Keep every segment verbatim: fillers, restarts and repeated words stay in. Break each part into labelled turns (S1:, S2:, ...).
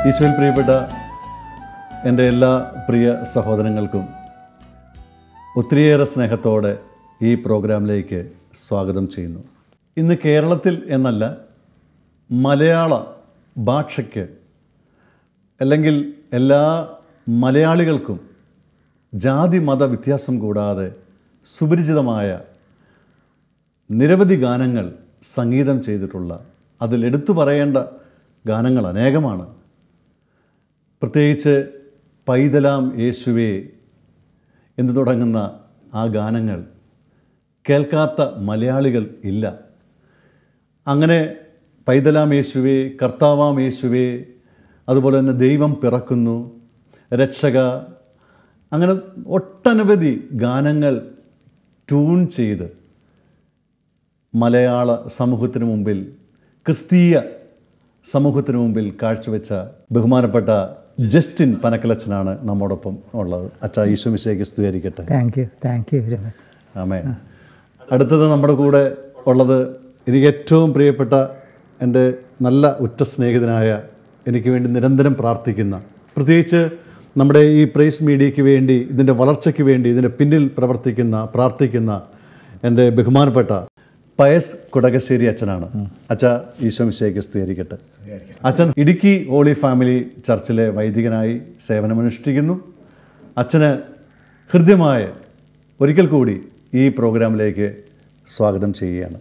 S1: ഈശോയിൽ പ്രിയപ്പെട്ട എൻ്റെ എല്ലാ പ്രിയ സഹോദരങ്ങൾക്കും ഒത്തിരിയേറെ സ്നേഹത്തോടെ ഈ പ്രോഗ്രാമിലേക്ക് സ്വാഗതം ചെയ്യുന്നു. ഇന്ന് കേരളത്തിൽ എന്നല്ല, മലയാള ഭാഷയ്ക്ക് അല്ലെങ്കിൽ എല്ലാ മലയാളികൾക്കും ജാതി മത വ്യത്യാസം കൂടാതെ സുപരിചിതമായ നിരവധി ഗാനങ്ങൾ സംഗീതം ചെയ്തിട്ടുള്ള, അതിൽ എടുത്തു പറയേണ്ട ഗാനങ്ങൾ അനേകമാണ്. പ്രത്യേകിച്ച് പൈതലാം യേശുവേ എന്ന് തുടങ്ങുന്ന ആ ഗാനങ്ങൾ കേൾക്കാത്ത മലയാളികൾ ഇല്ല. അങ്ങനെ പൈതലാം യേശുവേ, കർത്താവാം യേശുവേ, അതുപോലെ തന്നെ ദൈവം പിറക്കുന്നു, രക്ഷക, അങ്ങനെ ഒട്ടനവധി ഗാനങ്ങൾ ട്യൂൺ ചെയ്ത് മലയാള സമൂഹത്തിന് മുമ്പിൽ, ക്രിസ്തീയ സമൂഹത്തിന് മുമ്പിൽ കാഴ്ചവെച്ച ബഹുമാനപ്പെട്ട ജസ്റ്റിൻ പനക്കലച്ചനാണ് നമ്മോടൊപ്പം ഉള്ളത്. അച്ഛാ, ഈശോ മിശിഹായ്ക്ക് സ്തുതിയായിരിക്കട്ടെ.
S2: Thank you thank you very much.
S1: Amen. അടുത്തത് നമ്മുടെ കൂടെ ഉള്ളത് എനിക്ക് ഏറ്റവും പ്രിയപ്പെട്ട എൻ്റെ നല്ല ഉറ്റ സ്നേഹിതനായ, എനിക്ക് വേണ്ടി നിരന്തരം പ്രാർത്ഥിക്കുന്ന, പ്രത്യേകിച്ച് നമ്മുടെ ഈ പ്രൈസ് മീഡിയയ്ക്ക് വേണ്ടി, ഇതിൻ്റെ വളർച്ചയ്ക്ക് വേണ്ടി ഇതിൻ്റെ പിന്നിൽ പ്രവർത്തിക്കുന്ന, പ്രാർത്ഥിക്കുന്ന എൻ്റെ ബഹുമാനപ്പെട്ട പയസ് കുടകശ്ശേരി അച്ഛനാണ്. അച്ഛ, ഈശോ മിശിഹായ്ക്ക് സ്തുതിയായിരിക്കട്ടെ. അച്ഛൻ ഇടുക്കി ഹോളി ഫാമിലി ചർച്ചിലെ വൈദികനായി സേവനമനുഷ്ഠിക്കുന്നു. അച്ഛന് ഹൃദ്യമായ ഒരിക്കൽ കൂടി ഈ പ്രോഗ്രാമിലേക്ക് സ്വാഗതം ചെയ്യുകയാണ്.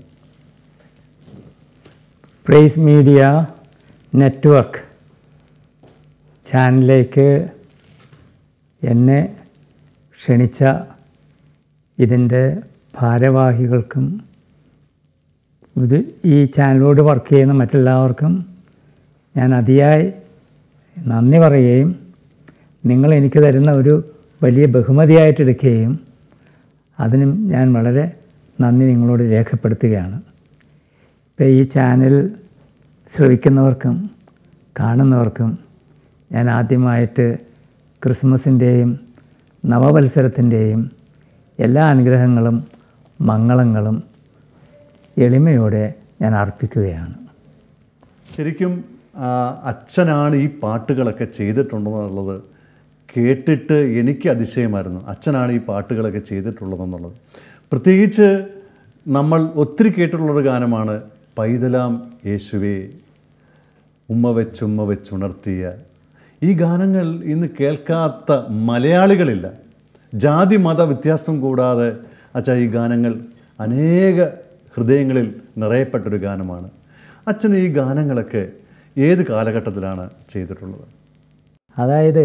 S2: പ്രൈസ് മീഡിയ നെറ്റ്വർക്ക് ചാനലിലേക്ക് എന്നെ ക്ഷണിച്ച ഇതിൻ്റെ ഭാരവാഹികൾക്കും ഇത് ഈ ചാനലോട് വർക്ക് ചെയ്യുന്ന മറ്റെല്ലാവർക്കും ഞാൻ അതിയായി നന്ദി പറയുകയും നിങ്ങൾ എനിക്ക് തരുന്ന ഒരു വലിയ ബഹുമതിയായിട്ടെടുക്കുകയും അതിനും ഞാൻ വളരെ നന്ദി നിങ്ങളോട് രേഖപ്പെടുത്തുകയാണ്. ഇപ്പോൾ ഈ ചാനൽ ശ്രവിക്കുന്നവർക്കും കാണുന്നവർക്കും ഞാൻ ആദ്യമായിട്ട് ക്രിസ്മസിൻ്റെയും നവവത്സരത്തിൻ്റെയും എല്ലാ അനുഗ്രഹങ്ങളും മംഗളങ്ങളും എളിമയോടെ ഞാൻ അർപ്പിക്കുകയാണ്.
S1: ശരിക്കും അച്ഛനാണ് ഈ പാട്ടുകളൊക്കെ ചെയ്തിട്ടുണ്ടെന്നുള്ളത് കേട്ടിട്ട് എനിക്ക് അതിശയമായിരുന്നു. അച്ഛനാണ് ഈ പാട്ടുകളൊക്കെ ചെയ്തിട്ടുള്ളതെന്നുള്ളത്. പ്രത്യേകിച്ച് നമ്മൾ ഒത്തിരി കേട്ടിട്ടുള്ളൊരു ഗാനമാണ് പൈതലാം യേശുവേ, ഉമ്മ വെച്ചുമ്മ വെച്ചുണർത്തിയ. ഈ ഗാനങ്ങൾ ഇന്ന് കേൾക്കാത്ത മലയാളികളില്ല. ജാതി മത വ്യത്യാസം കൂടാതെ അച്ഛാ ഈ ഗാനങ്ങൾ അനേക ഹൃദയങ്ങളിൽ നിറയപ്പെട്ടൊരു ഗാനമാണ്. അച്ഛൻ ഈ ഗാനങ്ങളൊക്കെ ഏത് കാലഘട്ടത്തിലാണ് ചെയ്തിട്ടുള്ളത്?
S2: അതായത്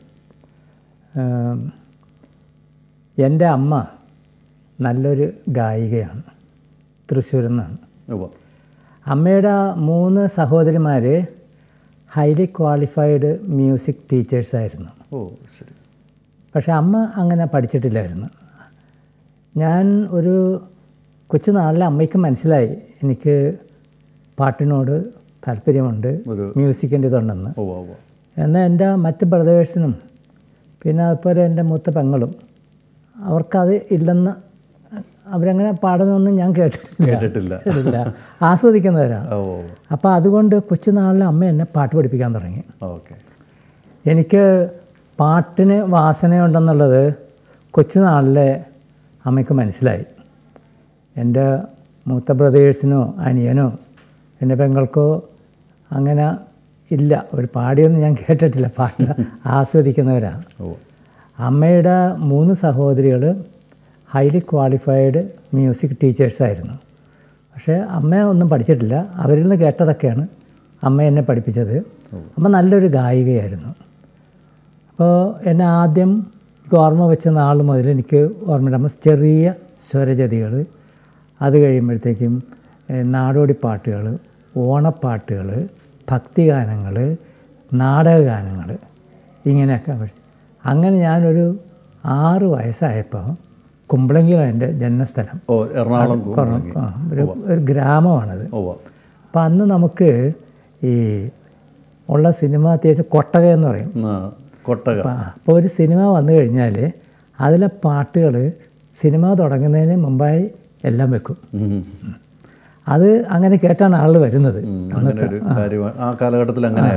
S2: എൻ്റെ അമ്മ നല്ലൊരു ഗായികയാണ്, തൃശ്ശൂരിൽ നിന്നാണ്. അമ്മയുടെ മൂന്ന് സഹോദരിമാർ ഹൈലി ക്വാളിഫൈഡ് മ്യൂസിക് ടീച്ചേഴ്സായിരുന്നു.
S1: ഓ ശരി.
S2: പക്ഷെ അമ്മ അങ്ങനെ പഠിച്ചിട്ടില്ലായിരുന്നു. ഞാൻ ഒരു കൊച്ചുനാളിൽ അമ്മയ്ക്ക് മനസ്സിലായി എനിക്ക് പാട്ടിനോട് താല്പര്യമുണ്ട്, മ്യൂസിക്കിൻ്റെ ഇതുണ്ടെന്ന്. എന്നാൽ എൻ്റെ മറ്റ് ബ്രദേഴ്സിനും പിന്നെ അതുപോലെ എൻ്റെ മൂത്ത പെങ്ങളും അവർക്കത് ഇല്ലെന്ന്, അവരങ്ങനെ പാടുന്നൊന്നും ഞാൻ കേട്ടിട്ടില്ല ഇല്ല ആസ്വദിക്കുന്നവരാണ്. അപ്പോൾ അതുകൊണ്ട് കൊച്ചുനാളിൽ അമ്മ എന്നെ പാട്ട് പഠിപ്പിക്കാൻ തുടങ്ങി. എനിക്ക് പാട്ടിന് വാസനയുണ്ടെന്നുള്ളത് കൊച്ചുനാളിലെ അമ്മയ്ക്ക് മനസ്സിലായി. എൻ്റെ മൂത്ത ബ്രദേഴ്സിനോ അനിയനോ എൻ്റെ പെങ്ങൾക്കോ അങ്ങനെ ഇല്ല, ഒരു പാടിയൊന്നും ഞാൻ കേട്ടിട്ടില്ല. പാട്ട് ആസ്വദിക്കുന്നവരാണ്. അമ്മയുടെ മൂന്ന് സഹോദരികൾ ഹൈലി ക്വാളിഫൈഡ് മ്യൂസിക് ടീച്ചേഴ്സായിരുന്നു. പക്ഷേ അമ്മ ഒന്നും പഠിച്ചിട്ടില്ല, അവരിൽ നിന്ന് കേട്ടതൊക്കെയാണ് അമ്മ എന്നെ പഠിപ്പിച്ചത്. അമ്മ നല്ലൊരു ഗായികയായിരുന്നു. അപ്പോൾ എന്നെ ആദ്യം ഓർമ്മ വെച്ച നാൾ മുതൽ എനിക്ക് ഓർമ്മയുണ്ട്. അമ്മ ചെറിയ സ്വരജതികൾ, അത് കഴിയുമ്പോഴത്തേക്കും നാടോടി പാട്ടുകൾ, ഓണപ്പാട്ടുകൾ, ഭക്തിഗാനങ്ങൾ, നാടകഗാനങ്ങൾ, ഇങ്ങനെയൊക്കെ പഠിച്ചു. അങ്ങനെ ഞാനൊരു ആറ് വയസ്സായപ്പോൾ, കുമ്പളങ്ങിയിലാണ് എൻ്റെ ജന്മസ്ഥലം.
S1: ഓ എറണാകുളം
S2: ഒരു ഒരു ഗ്രാമമാണത്. അപ്പം അന്ന് നമുക്ക് ഈ ഉള്ള സിനിമ തിയേറ്റർ കൊട്ടക എന്ന് പറയും.
S1: കൊട്ടക.
S2: അപ്പോൾ ഒരു സിനിമ വന്നു കഴിഞ്ഞാൽ അതിലെ പാട്ടുകൾ സിനിമ തുടങ്ങുന്നതിന് മുമ്പായി എല്ലാം വെക്കും. അത് അങ്ങനെ കേട്ടാണ് ആൾ വരുന്നത്.
S1: ആ കാലഘട്ടത്തിൽ അങ്ങനെയായിരുന്നു.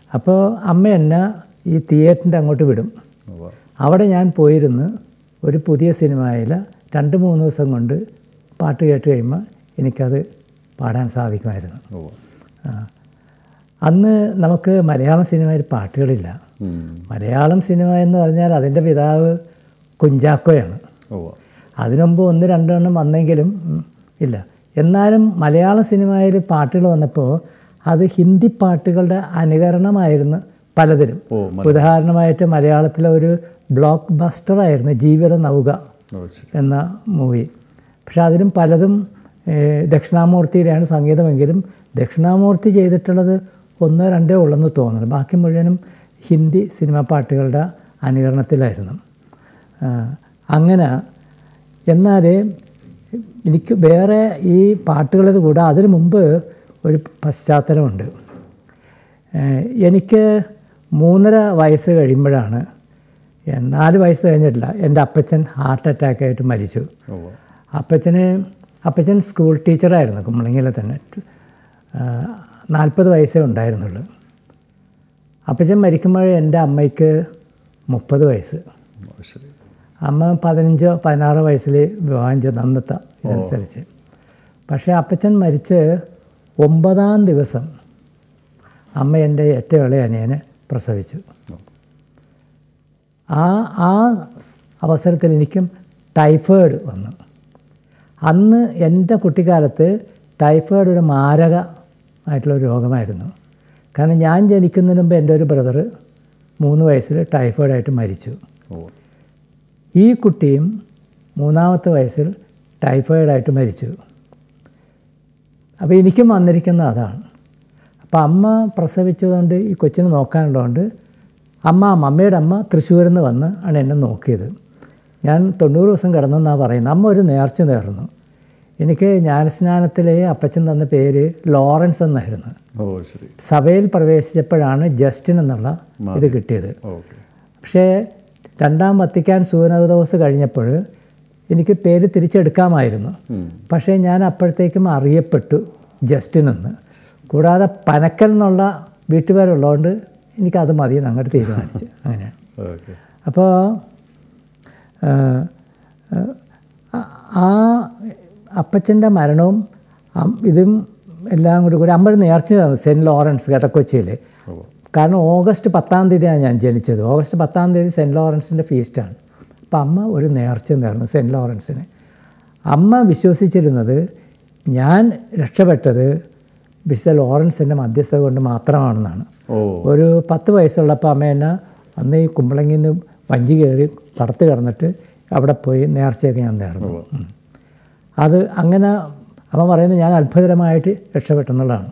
S2: അപ്പോൾ അമ്മ എന്നെ ഈ തിയേറ്ററിൻ്റെ അങ്ങോട്ട് വിടും. അവിടെ ഞാൻ പോയിരുന്ന് ഒരു പുതിയ സിനിമയിൽ രണ്ട് മൂന്ന് ദിവസം കൊണ്ട് പാട്ട് കേട്ട് കഴിയുമ്പോൾ എനിക്കത് പാടാൻ സാധിക്കുമായിരുന്നു. അന്ന് നമുക്ക് മലയാളം സിനിമയിൽ പാട്ടുകളില്ല. മലയാളം സിനിമ എന്ന് പറഞ്ഞാൽ അതിൻ്റെ പിതാവ് കുഞ്ചാക്കോയാണ്. അതിനുമുമ്പ് ഒന്ന് രണ്ടെണ്ണം വന്നെങ്കിലും ഇല്ല. എന്നാലും മലയാളം സിനിമയിൽ പാട്ടുകൾ വന്നപ്പോൾ അത് ഹിന്ദി പാട്ടുകളുടെ അനുകരണമായിരുന്നു പലതിലും. ഉദാഹരണമായിട്ട് മലയാളത്തിലെ ഒരു ബ്ലോക്ക് ബസ്റ്ററായിരുന്നു ജീവിത നൗക എന്ന മൂവി. പക്ഷെ അതിലും പലതും ദക്ഷിണാമൂർത്തിയുടെയാണ് സംഗീതമെങ്കിലും ദക്ഷിണാമൂർത്തി ചെയ്തിട്ടുള്ളത് ഒന്നോ രണ്ടോ ഉള്ളെന്ന് തോന്നുന്നു. ബാക്കി മുഴുവനും ഹിന്ദി സിനിമാ പാട്ടുകളുടെ അനുകരണത്തിലായിരുന്നു. അങ്ങനെ എന്നാൽ എനിക്ക് വേറെ ഈ പാട്ടുകളത് കൂടെ അതിനു മുമ്പ് ഒരു പശ്ചാത്തലമുണ്ട്. എനിക്ക് മൂന്നര വയസ്സ് കഴിയുമ്പോഴാണ്, നാല് വയസ്സ് കഴിഞ്ഞിട്ടില്ല, എൻ്റെ അപ്പച്ചൻ ഹാർട്ട് അറ്റാക്കായിട്ട് മരിച്ചു. അപ്പച്ചന് അപ്പച്ചൻ സ്കൂൾ ടീച്ചറായിരുന്നു കുമ്പളങ്ങിയിലെ തന്നെ. നാൽപ്പത് വയസ്സേ ഉണ്ടായിരുന്നുള്ളൂ. അപ്പച്ചൻ മരിക്കുമ്പോൾ എൻ്റെ അമ്മയ്ക്ക് മുപ്പത് വയസ്സ്. അമ്മ പതിനഞ്ചോ പതിനാറോ വയസ്സിൽ വിവാഹം ചെയ്ത് അന്നത്തെ ഇതനുസരിച്ച്. പക്ഷേ അപ്പച്ചൻ മരിച്ച് ഒമ്പതാം ദിവസം അമ്മ എൻ്റെ ഏറ്റവും ഇളയ അനിയനെ പ്രസവിച്ചു. ആ ആ അവസരത്തിൽ എനിക്കും ടൈഫോയിഡ് വന്നു. അന്ന് എൻ്റെ കുട്ടിക്കാലത്ത് ടൈഫോയിഡ് ഒരു മാരകമായിട്ടുള്ളൊരു രോഗമായിരുന്നു. കാരണം ഞാൻ ജനിക്കുന്നതിന് മുമ്പ് എൻ്റെ ഒരു ബ്രദർ മൂന്ന് വയസ്സിൽ ടൈഫോയിഡായിട്ട് മരിച്ചു. ഈ കുട്ടിയും മൂന്നാമത്തെ വയസ്സിൽ ടൈഫോയിഡായിട്ട് മരിച്ചു. അപ്പോൾ എനിക്കും വന്നിരിക്കുന്ന അതാണ്. അപ്പോൾ അമ്മ പ്രസവിച്ചതുകൊണ്ട് ഈ കൊച്ചിനെ നോക്കാനുള്ളതുകൊണ്ട് അമ്മ അമ്മയുടെ അമ്മ തൃശ്ശൂരിൽ നിന്ന് വന്ന് ആണ് എന്നെ നോക്കിയത്. ഞാൻ തൊണ്ണൂറ് ദിവസം കിടന്നെന്നാണ് പറയുന്നത്. അമ്മ ഒരു നേർച്ച നേർന്നു. എനിക്ക് ജ്ഞാനസ്നാനത്തിലെ അപ്പച്ചൻ തന്ന പേര് ലോറൻസ് എന്നായിരുന്നു. സഭയിൽ പ്രവേശിച്ചപ്പോഴാണ് ജസ്റ്റിൻ എന്നുള്ള ഇത് കിട്ടിയത്. പക്ഷേ രണ്ടാം വത്തിക്കാൻ സൂനകദോസ് കഴിഞ്ഞപ്പോൾ എനിക്ക് പേര് തിരിച്ചെടുക്കാമായിരുന്നു. പക്ഷേ ഞാൻ അപ്പോഴത്തേക്കും അറിയപ്പെട്ടു ജസ്റ്റിൻ എന്ന്. കൂടാതെ പനക്കൽ എന്നുള്ള വീട്ടുപേരുള്ളതുകൊണ്ട് എനിക്കത് മതി അങ്ങോട്ട് തീരുമാനിച്ചു. അങ്ങനെയാണ്. അപ്പോൾ ആ അപ്പച്ചൻ്റെ മരണവും ഇതും എല്ലാം കൂടി കൂടി അമ്മ നേർച്ച തന്നു സെൻറ്റ് ലോറൻസ് കടക്കൊച്ചിയിൽ. കാരണം ഓഗസ്റ്റ് പത്താം തീയതിയാണ് ഞാൻ ജനിച്ചത്. ഓഗസ്റ്റ് പത്താം തീയതി സെൻറ്റ് ലോറൻസിൻ്റെ ഫീസ്റ്റാണ്. അപ്പം അമ്മ ഒരു നേർച്ച നേർന്നു സെൻറ്റ് ലോറൻസിന്. അമ്മ വിശ്വസിച്ചിരുന്നത് ഞാൻ രക്ഷപ്പെട്ടത് വിശുദ്ധ ലോറൻസിൻ്റെ മധ്യസ്ഥത കൊണ്ട് മാത്രമാണെന്നാണ്. ഒരു പത്ത് വയസ്സുള്ളപ്പോൾ അമ്മ എന്നെ അന്ന് ഈ കുമ്പളങ്ങിൽ നിന്ന് വഞ്ചി കയറി കടത്ത് കിടന്നിട്ട് അവിടെ പോയി നേർച്ചയൊക്കെ ഞാൻ നേർന്നു. അത് അങ്ങനെ അമ്മ പറയുന്നത് ഞാൻ അത്ഭുതകരമായിട്ട് രക്ഷപ്പെട്ടെന്നുള്ളതാണ്.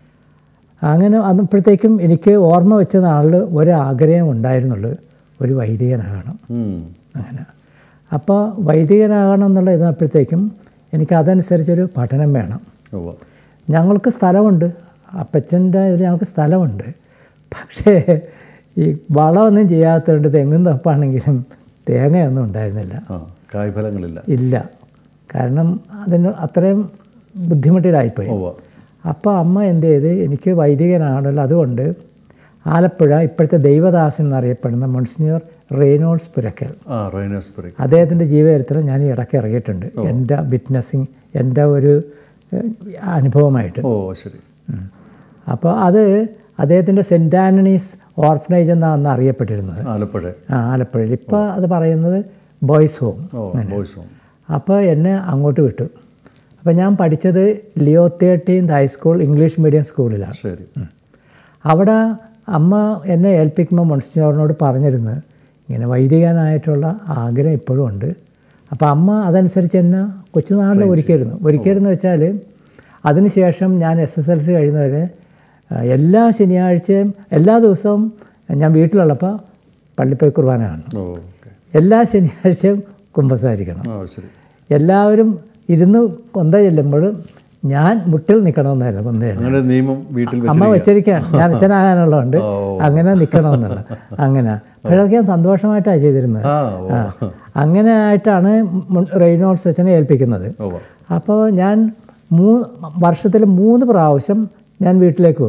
S2: അങ്ങനെ അന്നപ്പോഴത്തേക്കും എനിക്ക് ഓർമ്മ വെച്ച നാളിൽ ഒരാഗ്രഹം ഉണ്ടായിരുന്നുള്ളൂ, ഒരു വൈദികനാകണം. അങ്ങനെ അപ്പോൾ വൈദികനാകണം എന്നുള്ള ഇതപ്പോഴത്തേക്കും എനിക്ക് അതനുസരിച്ചൊരു പഠനം വേണം. ഞങ്ങൾക്ക് സ്ഥലമുണ്ട്, അപ്പച്ചൻ്റെ ഇതിൽ ഞങ്ങൾക്ക് സ്ഥലമുണ്ട്. പക്ഷേ ഈ വളമൊന്നും ചെയ്യാത്തതുകൊണ്ട് തെങ്ങും തപ്പാണെങ്കിലും തേങ്ങയൊന്നും ഉണ്ടായിരുന്നില്ല,
S1: കായ്ഫലങ്ങളില്ല
S2: ഇല്ല. കാരണം അതിന് അത്രയും ബുദ്ധിമുട്ടിലായിപ്പോയി. അപ്പോൾ അമ്മ എന്ത് ചെയ്ത് എനിക്ക് വൈദികനാണല്ലോ, അതുകൊണ്ട് ആലപ്പുഴ ഇപ്പോഴത്തെ ദൈവദാസൻ എന്നറിയപ്പെടുന്ന മോൺസിഞ്ഞോർ റെയ്നോൾഡ്സ് പുരക്കൽ, അദ്ദേഹത്തിൻ്റെ ജീവചരിത്രം ഞാൻ ഈ ഇടയ്ക്ക് ഇറങ്ങിയിട്ടുണ്ട്. എൻ്റെ വിറ്റ്നസ്സിങ്, എൻ്റെ ഒരു അനുഭവമായിട്ട്.
S1: ഓ ശരി.
S2: അപ്പോൾ അത് അദ്ദേഹത്തിൻ്റെ സെൻറ്റ് ആൻ്റണീസ് ഓർഫനേജ് എന്നാണ് അന്ന് അറിയപ്പെട്ടിരുന്നത്
S1: ആലപ്പുഴ.
S2: ആ ആലപ്പുഴയിൽ. ഇപ്പോൾ അത് പറയുന്നത് ബോയ്സ് ഹോം. അപ്പോൾ എന്നെ അങ്ങോട്ട് വിട്ടു. അപ്പോൾ ഞാൻ പഠിച്ചത് Leo thirteenth high school English medium സ്കൂളിലാണ്.
S1: ശരി.
S2: അവിടെ അമ്മ എന്നെ ഏൽപ്പിക്കുമ്പോൾ മോൺസിഞ്ഞോറിനോട് പറഞ്ഞിരുന്നു ഇങ്ങനെ വൈദികനായിട്ടുള്ള ആഗ്രഹം ഇപ്പോഴും ഉണ്ട്. അപ്പോൾ അമ്മ അതനുസരിച്ച് എന്നെ കൊച്ചുനാളിൽ ഒരുക്കിയിരുന്നു. ഒരുക്കിയിരുന്നു വെച്ചാൽ അതിന് ശേഷം ഞാൻ എസ് എസ് എൽ സി കഴിയുന്നവരെ എല്ലാ ശനിയാഴ്ചയും എല്ലാ ദിവസവും ഞാൻ വീട്ടിലുള്ളപ്പോൾ പള്ളിപ്പോയി കുർബാന കാണണം. എല്ലാ ശനിയാഴ്ചയും കുമ്പസാരിക്കണം. എല്ലാവരും ഇരുന്ന് കൊന്ത ചെല്ലുമ്പോൾ ഞാൻ മുട്ടിൽ നിൽക്കണമെന്നായിരുന്നു കൊന്ത ചെല്ലുന്നത്. അമ്മ വെച്ചിരിക്കാൻ ഞാൻ അച്ഛനാകാനുള്ളതുകൊണ്ട് അങ്ങനെ നിൽക്കണമെന്നുള്ള അങ്ങനെ. പക്ഷേ അതൊക്കെ ഞാൻ സന്തോഷമായിട്ടാണ് ചെയ്തിരുന്നത്. ആ അങ്ങനെ ആയിട്ടാണ് റെയ്നോൾഡ്സ് അച്ഛനെ ഏൽപ്പിക്കുന്നത്. അപ്പോൾ ഞാൻ മൂ വർഷത്തിൽ മൂന്ന് പ്രാവശ്യം ഞാൻ വീട്ടിലേക്ക് പോകും.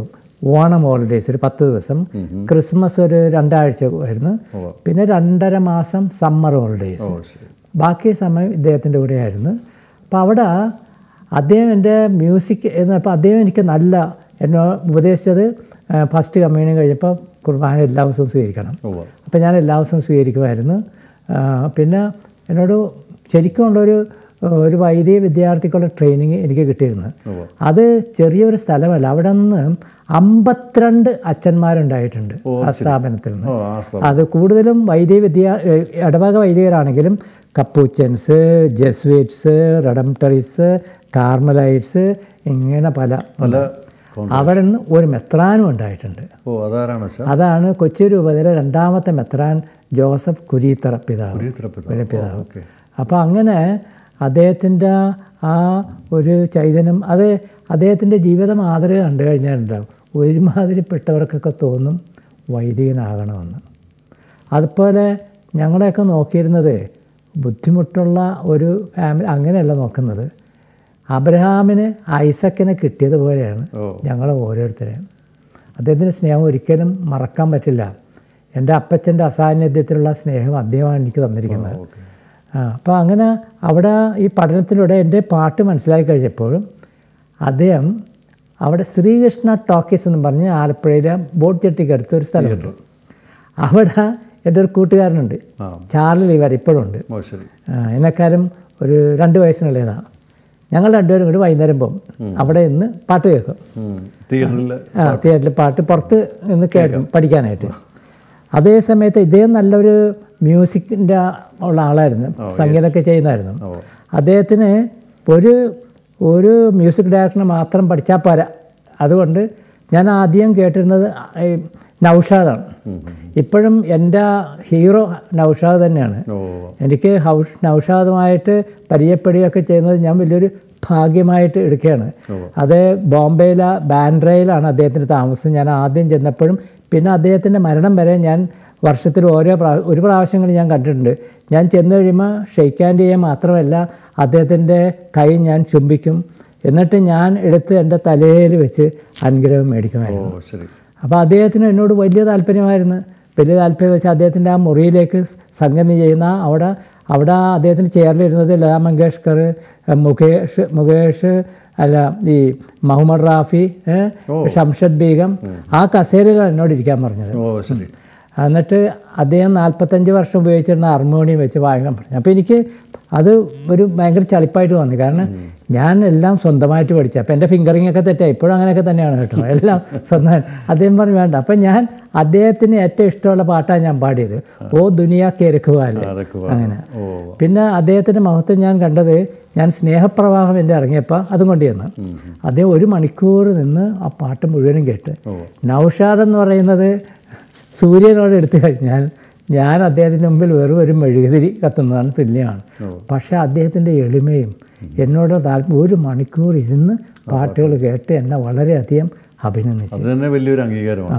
S2: ഓണം ഹോളിഡേയ്സ് ഒരു പത്ത് ദിവസം, ക്രിസ്മസ് ഒരു രണ്ടാഴ്ച ആയിരുന്നു, പിന്നെ രണ്ടര മാസം സമ്മർ ഹോളിഡേയ്സ്. ബാക്കി സമയം ഇദ്ദേഹത്തിൻ്റെ കൂടെയായിരുന്നു. അപ്പോൾ അവിടെ അദ്ദേഹം എൻ്റെ മ്യൂസിക് എന്ന് അപ്പോൾ അദ്ദേഹം എനിക്ക് നല്ല എന്നോട് ഉപദേശിച്ചത് ഫസ്റ്റ് കമ്മ്യൂണിയൻ കഴിഞ്ഞപ്പോൾ കുർബാന എല്ലാ ദിവസവും സ്വീകരിക്കണം. അപ്പോൾ ഞാൻ എല്ലാ ദിവസവും സ്വീകരിക്കുമായിരുന്നു. പിന്നെ എന്നോട് ശരിക്കുമുള്ളൊരു ഒരു വൈദിക വിദ്യാർത്ഥിക്കുള്ള ട്രെയിനിങ് എനിക്ക് കിട്ടിയിരുന്നു. അത് ചെറിയൊരു സ്ഥലമല്ല, അവിടെ നിന്ന് അമ്പത്തിരണ്ട് അച്ഛന്മാരുണ്ടായിട്ടുണ്ട് ആ സ്ഥാപനത്തിൽ നിന്ന്. അത് കൂടുതലും വൈദിക വിദ്യാ ഇടവക വൈദികരാണെങ്കിലും കപ്പൂച്ചൻസ്, ജെസ്വേറ്റ്സ്, റെഡംപ്റ്ററീസ്, കാർമലൈറ്റ്സ്, ഇങ്ങനെ പല പല അവിടെ നിന്ന് ഒരു മെത്രാനും ഉണ്ടായിട്ടുണ്ട്. അതാണ് കൊച്ചി രൂപതയിലെ രണ്ടാമത്തെ മെത്രാൻ ജോസഫ് കുരീത്തറ പിതാവ് പിതാവ് അപ്പോൾ അങ്ങനെ അദ്ദേഹത്തിൻ്റെ ആ ഒരു ചൈതന്യം, അത് അദ്ദേഹത്തിൻ്റെ ജീവിത മാതൃക കണ്ടു കഴിഞ്ഞാലുണ്ടാവും ഒരുമാതിരിപ്പെട്ടവർക്കൊക്കെ തോന്നും വൈദികനാകണമെന്ന്. അതുപോലെ ഞങ്ങളെയൊക്കെ നോക്കിയിരുന്നത് ബുദ്ധിമുട്ടുള്ള ഒരു ഫാമിലി അങ്ങനെയല്ല നോക്കുന്നത്. അബ്രഹാമിന് ഐസക്കിനെ കിട്ടിയതുപോലെയാണ് ഞങ്ങൾ ഓരോരുത്തരെയും. അദ്ദേഹത്തിൻ്റെ സ്നേഹം ഒരിക്കലും മറക്കാൻ പറ്റില്ല. എൻ്റെ അപ്പച്ചൻ്റെ അസാന്നിധ്യത്തിലുള്ള സ്നേഹം അദ്ദേഹമാണ് എനിക്ക് തന്നിരിക്കുന്നത്. ആ അപ്പോൾ അങ്ങനെ അവിടെ ഈ പഠനത്തിലൂടെ എൻ്റെ പാട്ട് മനസ്സിലാക്കി കഴിഞ്ഞപ്പോഴും അദ്ദേഹം അവിടെ ശ്രീകൃഷ്ണ ടോക്കീസ് എന്ന് പറഞ്ഞ് ആലപ്പുഴയിലെ ബോട്ട് ജെട്ടിക്ക് അടുത്ത ഒരു സ്ഥലമുണ്ട്. അവിടെ എൻ്റെ ഒരു കൂട്ടുകാരനുണ്ട്, ചാർലി ലിവർ, ഇപ്പോഴുണ്ട്. എന്നെക്കാളും ഒരു രണ്ട് വയസ്സിനുള്ളതാണ്. ഞങ്ങൾ രണ്ടുപേരും കൂടി വൈകുന്നേരം പോകും, അവിടെ നിന്ന് പാട്ട് കേൾക്കും. ആ തിയേറ്ററിൽ പാട്ട് പുറത്ത് നിന്ന് കേൾക്കും പഠിക്കാനായിട്ട്. അതേ സമയത്ത് ഇദ്ദേഹം നല്ലൊരു മ്യൂസിക്കിൻ്റെ ഉള്ള ആളായിരുന്നു, സംഗീതമൊക്കെ ചെയ്യുന്നതായിരുന്നു. അദ്ദേഹത്തിന് ഒരു ഒരു മ്യൂസിക് ഡയറക്ടറിനെ മാത്രം പഠിച്ചാൽ പോരാ. അതുകൊണ്ട് ഞാൻ ആദ്യം കേട്ടിരുന്നത് നൗഷാദാണ്. ഇപ്പോഴും എൻ്റെ ഹീറോ നൗഷാദ് തന്നെയാണ്. എനിക്ക് ഹൗഷ് നൗഷാദുമായിട്ട് പരിചയപ്പെടുകയൊക്കെ ചെയ്യുന്നത് ഞാൻ വലിയൊരു ഭാഗ്യമായിട്ട് എടുക്കുകയാണ്. അത് ബോംബെയിലെ ബാൻഡ്രയിലാണ് അദ്ദേഹത്തിൻ്റെ താമസം. ഞാൻ ആദ്യം ചെന്നപ്പോഴും പിന്നെ അദ്ദേഹത്തിൻ്റെ മരണം വരെ ഞാൻ വർഷത്തിൽ ഓരോ പ്രാ ഒരു പ്രാവശ്യങ്ങൾ ഞാൻ കണ്ടിട്ടുണ്ട്. ഞാൻ ചെന്ന് കഴിയുമ്പോൾ ഷെയ്ക്ക് ഹാൻഡ് ചെയ്യാൻ മാത്രമല്ല അദ്ദേഹത്തിൻ്റെ കൈ ഞാൻ ചുംബിക്കും. എന്നിട്ട് ഞാൻ എടുത്ത് എൻ്റെ തലയിൽ വെച്ച് അനുഗ്രഹം മേടിക്കുമായിരുന്നു. അപ്പോൾ അദ്ദേഹത്തിന് എന്നോട് വലിയ താല്പര്യമായിരുന്നു. വലിയ താല്പര്യം വെച്ചാൽ അദ്ദേഹത്തിൻ്റെ ആ മുറിയിലേക്ക് സംഗതി ചെയ്യുന്ന അവിടെ അവിടെ അദ്ദേഹത്തിന് ചെയറിലിരുന്നത് ലതാ മങ്കേഷ്കർ, മുകേഷ് മുകേഷ് അല്ല ഈ മുഹമ്മദ് റാഫി, ഷംഷദ് ബീഗം, ആ കസേരയിലാണ് എന്നോട് ഇരിക്കാൻ പറഞ്ഞത്. എന്നിട്ട് അദ്ദേഹം നാൽപ്പത്തഞ്ച് വർഷം ഉപയോഗിച്ചിരുന്ന ഹാർമോണിയം വെച്ച് വായിക്കാൻ പറഞ്ഞു. അപ്പോൾ എനിക്ക് അത് ഒരു ഭയങ്കര ചളിപ്പായിട്ട് വന്നു. കാരണം ഞാൻ എല്ലാം സ്വന്തമായിട്ട് പഠിച്ചു. അപ്പോൾ എൻ്റെ ഫിംഗറിങ് ഒക്കെ തെറ്റായി. ഇപ്പോഴും അങ്ങനെയൊക്കെ തന്നെയാണ് കേട്ടോ, എല്ലാം സ്വന്തമായിട്ട്. അദ്ദേഹം പറഞ്ഞു വേണ്ട. അപ്പം ഞാൻ അദ്ദേഹത്തിന് ഏറ്റവും ഇഷ്ടമുള്ള പാട്ടാണ് ഞാൻ പാടിയത്, ഓ ദുനിയാ കേരക്കുവാല്. അങ്ങനെ പിന്നെ അദ്ദേഹത്തിൻ്റെ മഹത്വം ഞാൻ കണ്ടത്, ഞാൻ സ്നേഹപ്രവാഹം എൻ്റെ ഇറങ്ങിയപ്പോൾ അതും കൊണ്ട് ചെന്ന് അദ്ദേഹം ഒരു മണിക്കൂർ നിന്ന് ആ പാട്ട് മുഴുവനും കേട്ട്. നൗഷാദ് എന്ന് പറയുന്നത് സൂര്യനോട് എടുത്തു കഴിഞ്ഞാൽ ഞാൻ അദ്ദേഹത്തിൻ്റെ മുമ്പിൽ വെറും ഒരു മെഴുകുതിരി കത്തുന്നതാണ് തുല്യമാണ്. പക്ഷേ അദ്ദേഹത്തിൻ്റെ എളിമയും എന്നോട് താല്പര്യം ഒരു മണിക്കൂർ ഇരുന്ന് പാട്ടുകൾ കേട്ട് എന്നെ വളരെയധികം അഭിനന്ദിച്ചു.
S1: വലിയൊരു അംഗീകാരമാണ്.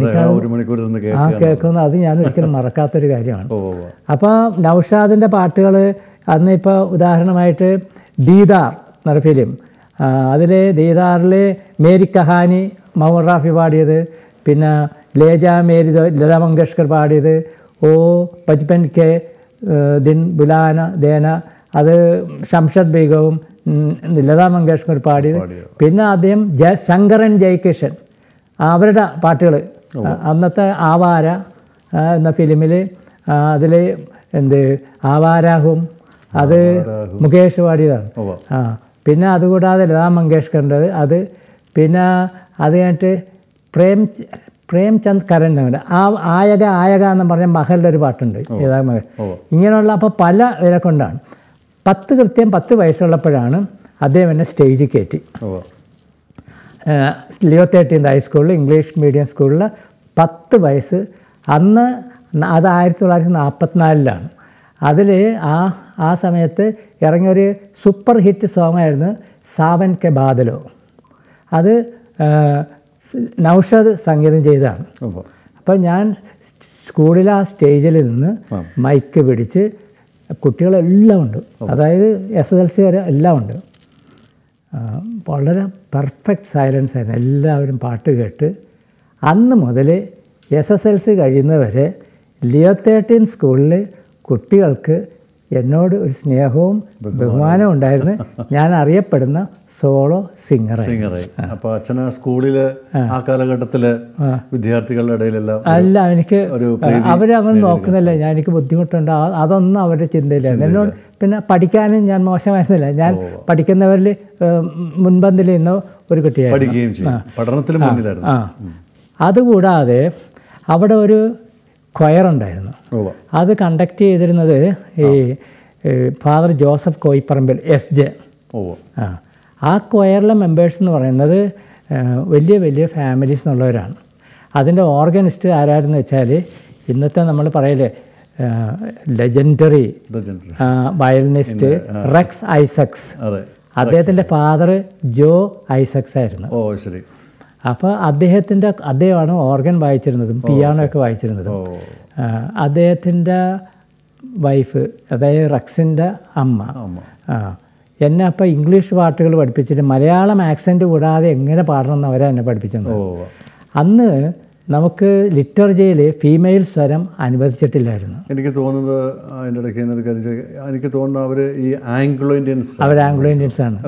S2: ആ കേൾക്കുന്നത് അത് ഞാൻ ഒരിക്കലും മറക്കാത്തൊരു കാര്യമാണ്. അപ്പോൾ നൗഷാദിൻ്റെ പാട്ടുകൾ അന്ന് ഇപ്പോൾ ഉദാഹരണമായിട്ട് ദീദാർ എന്നൊരു ഫിലിം, അതിൽ ദീദാറിൽ മേരി കഹാനി മുഹമ്മദ് റാഫി പാടിയത്, പിന്നെ ലേജ മേരി ലതാ മങ്കേഷ്കർ പാടിയത്, ഓ ബച്പൻ കെ ദിൻ ബുലാന ദേന അത് ഷംഷദ് ബീഗവും ലതാ മങ്കേഷ്കർ പാടിയത്. പിന്നെ അദ്ദേഹം ജയ ശങ്കരൻ ജയകിഷൻ അവരുടെ പാട്ടുകൾ അന്നത്തെ ആവാര എന്ന ഫിലിമിൽ അതിൽ എന്ത് ആവാരാഹും അത് മുകേഷ് പാടിയതാണ്. ആ പിന്നെ അതുകൂടാതെ ലതാ മങ്കേഷ്കറിൻ്റെ അത്, പിന്നെ അത് കഴിഞ്ഞിട്ട് പ്രേം പ്രേംചന്ദ് കരൺ എന്നുണ്ട്. ആ ആയക ആയക എന്ന് പറഞ്ഞ മഹലിൻ്റെ ഒരു പാട്ടുണ്ട്, ഏതാ മഹൽ. ഇങ്ങനെയുള്ള അപ്പോൾ പല ഇവരെ കൊണ്ടാണ്. പത്ത് കൃത്യം പത്ത് വയസ്സുള്ളപ്പോഴാണ് അദ്ദേഹം എന്നെ സ്റ്റേജിൽ കയറ്റി. ലിയോ തേർട്ടീൻത് ഹൈസ്കൂളിൽ ഇംഗ്ലീഷ് മീഡിയം സ്കൂളിൽ പത്ത് വയസ്സ്. അന്ന് അത് ആയിരത്തി തൊള്ളായിരത്തി നാൽപ്പത്തിനാലിലാണ്. അതിൽ ആ ആ സമയത്ത് ഇറങ്ങിയൊരു സൂപ്പർ ഹിറ്റ് സോങ്ങായിരുന്നു സാവൻ കെ ബാദലോ. അത് നൗഷാദ് സംഗീതം ചെയ്തതാണ്. അപ്പോൾ ഞാൻ സ്കൂളിൽ ആ സ്റ്റേജിൽ നിന്ന് മൈക്ക് പിടിച്ച് കുട്ടികളെല്ലാം ഉണ്ട്, അതായത് എസ് എസ് എൽ സി വരെ എല്ലാം ഉണ്ട്. വളരെ പെർഫെക്റ്റ് സൈലൻസ് ആയിരുന്നു. എല്ലാവരും പാട്ട് കേട്ട് അന്ന് മുതൽ എസ് എസ് എൽ സി കഴിയുന്നവരെ ലിയോ തേർട്ടീൻ സ്കൂളിൽ കുട്ടികൾക്ക് എന്നോട് ഒരു സ്നേഹവും ബഹുമാനവും ഉണ്ടായിരുന്നു. ഞാൻ അറിയപ്പെടുന്ന സോളോ സിംഗറായി.
S1: സിംഗറായി. അപ്പോൾ അച്ഛന് സ്കൂളിൽ ആ കാലഘട്ടത്തിൽ വിദ്യാർത്ഥികളുടെ ഇടയിലെല്ലാം
S2: അല്ല, എനിക്ക് അവരങ്ങനെ നോക്കുന്നില്ല, ഞാൻ എനിക്ക് ബുദ്ധിമുട്ടുണ്ട്, അതൊന്നും അവരുടെ ചിന്തയിലായിരുന്നു. എന്നോട് പിന്നെ പഠിക്കാനും ഞാൻ മോശമായിരുന്നില്ല. ഞാൻ പഠിക്കുന്നവരിൽ മുൻപന്തിൽ നിന്നോ ഒരു കുട്ടിയായിരുന്നു.
S1: പഠനത്തിൽ മുന്നിലായിരുന്നു.
S2: ആ അതുകൂടാതെ അവിടെ ഒരു ക്വയറുണ്ടായിരുന്നു. അത് കണ്ടക്ട് ചെയ്തിരുന്നത് ഈ father Joseph Koyipparambil S J. ആ ആ ക്വയറിലെ മെമ്പേഴ്സ് എന്ന് പറയുന്നത് വലിയ വലിയ ഫാമിലീസ് എന്നുള്ളവരാണ്. അതിൻ്റെ ഓർഗനിസ്റ്റ് ആരായിരുന്നു വെച്ചാൽ ഇന്നത്തെ നമ്മൾ പറയലേ ലെജൻഡറി വയലിനിസ്റ്റ് റെക്സ് ഐസക്സ്, അദ്ദേഹത്തിൻ്റെ ഫാദർ ജോ ഐസക്സ് ആയിരുന്നു.
S1: ഓ ശരി.
S2: അപ്പോൾ അദ്ദേഹത്തിൻ്റെ അദ്ദേഹമാണ് ഓർഗൻ വായിച്ചിരുന്നതും പിയാനോ ഒക്കെ വായിച്ചിരുന്നതും. അദ്ദേഹത്തിൻ്റെ വൈഫ്, അതായത് റക്സിൻ്റെ അമ്മ, ആ എന്നെ അപ്പോൾ ഇംഗ്ലീഷ് പാട്ടുകൾ പഠിപ്പിച്ചിട്ട് മലയാളം ആക്സെൻറ്റ് കൂടാതെ എങ്ങനെ പാടണമെന്ന് അവരെ എന്നെ പഠിപ്പിച്ചത്. അന്ന് നമുക്ക് ലിറ്റർജിയിൽ ഫീമെയിൽ സ്വരം അനുവദിച്ചിട്ടില്ലായിരുന്നു.
S1: എനിക്ക് തോന്നുന്നത് അതിൻ്റെ ഇടയ്ക്ക് എനിക്ക് തോന്നുന്നു അവർ ഈ ആംഗ്ലോ ഇന്ത്യൻസ്
S2: അവർ ആംഗ്ലോ ഇന്ത്യൻസ് ആണ്.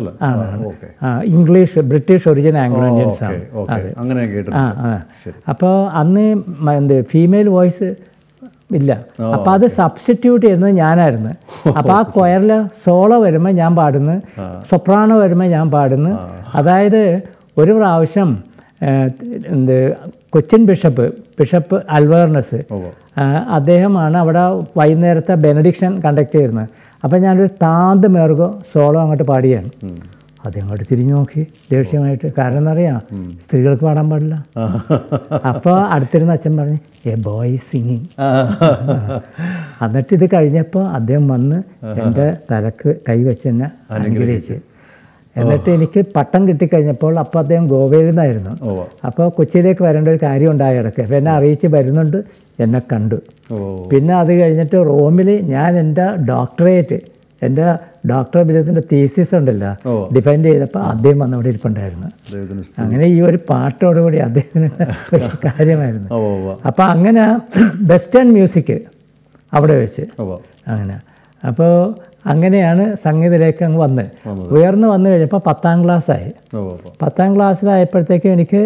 S2: ആ English British origin Anglo Indians ആണ്.
S1: അങ്ങനെ
S2: ആ ആ അപ്പോൾ അന്ന് എന്ത് ഫീമെയിൽ വോയിസ് ഇല്ല. അപ്പോൾ അത് സബ്സ്റ്റിറ്റ്യൂട്ട് ചെയ്യുന്നത് ഞാനായിരുന്നു. അപ്പോൾ ആ കൊയറിൽ സോളോ വരുമ്പോൾ ഞാൻ പാടുന്നു, സൊപ്രാനോ വരുമ്പോൾ ഞാൻ പാടുന്നു. അതായത് ഒരു പ്രാവശ്യം എന്ത് കൊച്ചിൻ ബിഷപ്പ് ബിഷപ്പ് അൽവേർണസ് അദ്ദേഹമാണ് അവിടെ വൈകുന്നേരത്തെ ബെനഡിക്ഷൻ കണ്ടക്ട് ചെയ്യുന്നത്. അപ്പോൾ ഞാനൊരു താന്ത് മേർഗോ സോളോ അങ്ങോട്ട് പാടിയാണ്. അതങ്ങോട്ട് തിരിഞ്ഞു നോക്കി ദേഷ്യമായിട്ട്. കാരണം എന്നറിയാം, സ്ത്രീകൾക്ക് പാടാൻ പാടില്ല. അപ്പോൾ അടുത്തിരുന്ന അച്ഛൻ പറഞ്ഞു എ ബോയ് സിംഗിങ്. എന്നിട്ട് ഇത് കഴിഞ്ഞപ്പോൾ അദ്ദേഹം വന്ന് എൻ്റെ തലക്ക് കൈവച്ച് എന്നെ അനുഗ്രഹിച്ച്. എന്നിട്ട് എനിക്ക് പട്ടം കിട്ടിക്കഴിഞ്ഞപ്പോൾ അപ്പോൾ അദ്ദേഹം ഗോവയിൽ നിന്നായിരുന്നു. അപ്പോൾ കൊച്ചിയിലേക്ക് വരേണ്ട ഒരു കാര്യം ഉണ്ടായി കിടക്കുക. അപ്പോൾ എന്നെ അറിയിച്ച് വരുന്നുണ്ട്, എന്നെ കണ്ടു. പിന്നെ അത് കഴിഞ്ഞിട്ട് റോമിൽ ഞാൻ എൻ്റെ ഡോക്ടറേറ്റ് എൻ്റെ ഡോക്ടർ ബിരുദത്തിൻ്റെ തീസിസ് ഉണ്ടല്ലോ ഡിഫൈൻഡ് ചെയ്തപ്പോൾ അദ്ദേഹം വന്ന് അവിടെ ഇരിപ്പുണ്ടായിരുന്നു. അങ്ങനെ ഈ ഒരു പാട്ടോടുകൂടി അദ്ദേഹത്തിന് കാര്യമായിരുന്നു. അപ്പോൾ അങ്ങനെ വെസ്റ്റേൺ മ്യൂസിക് അവിടെ വെച്ച് അങ്ങനെ. അപ്പോൾ അങ്ങനെയാണ് സംഗീതത്തിലേക്ക് അങ്ങ് വന്ന് ഉയർന്നു വന്നു കഴിഞ്ഞപ്പോൾ പത്താം ക്ലാസ്സായി. പത്താം ക്ലാസ്സിലായപ്പോഴത്തേക്കും എനിക്ക്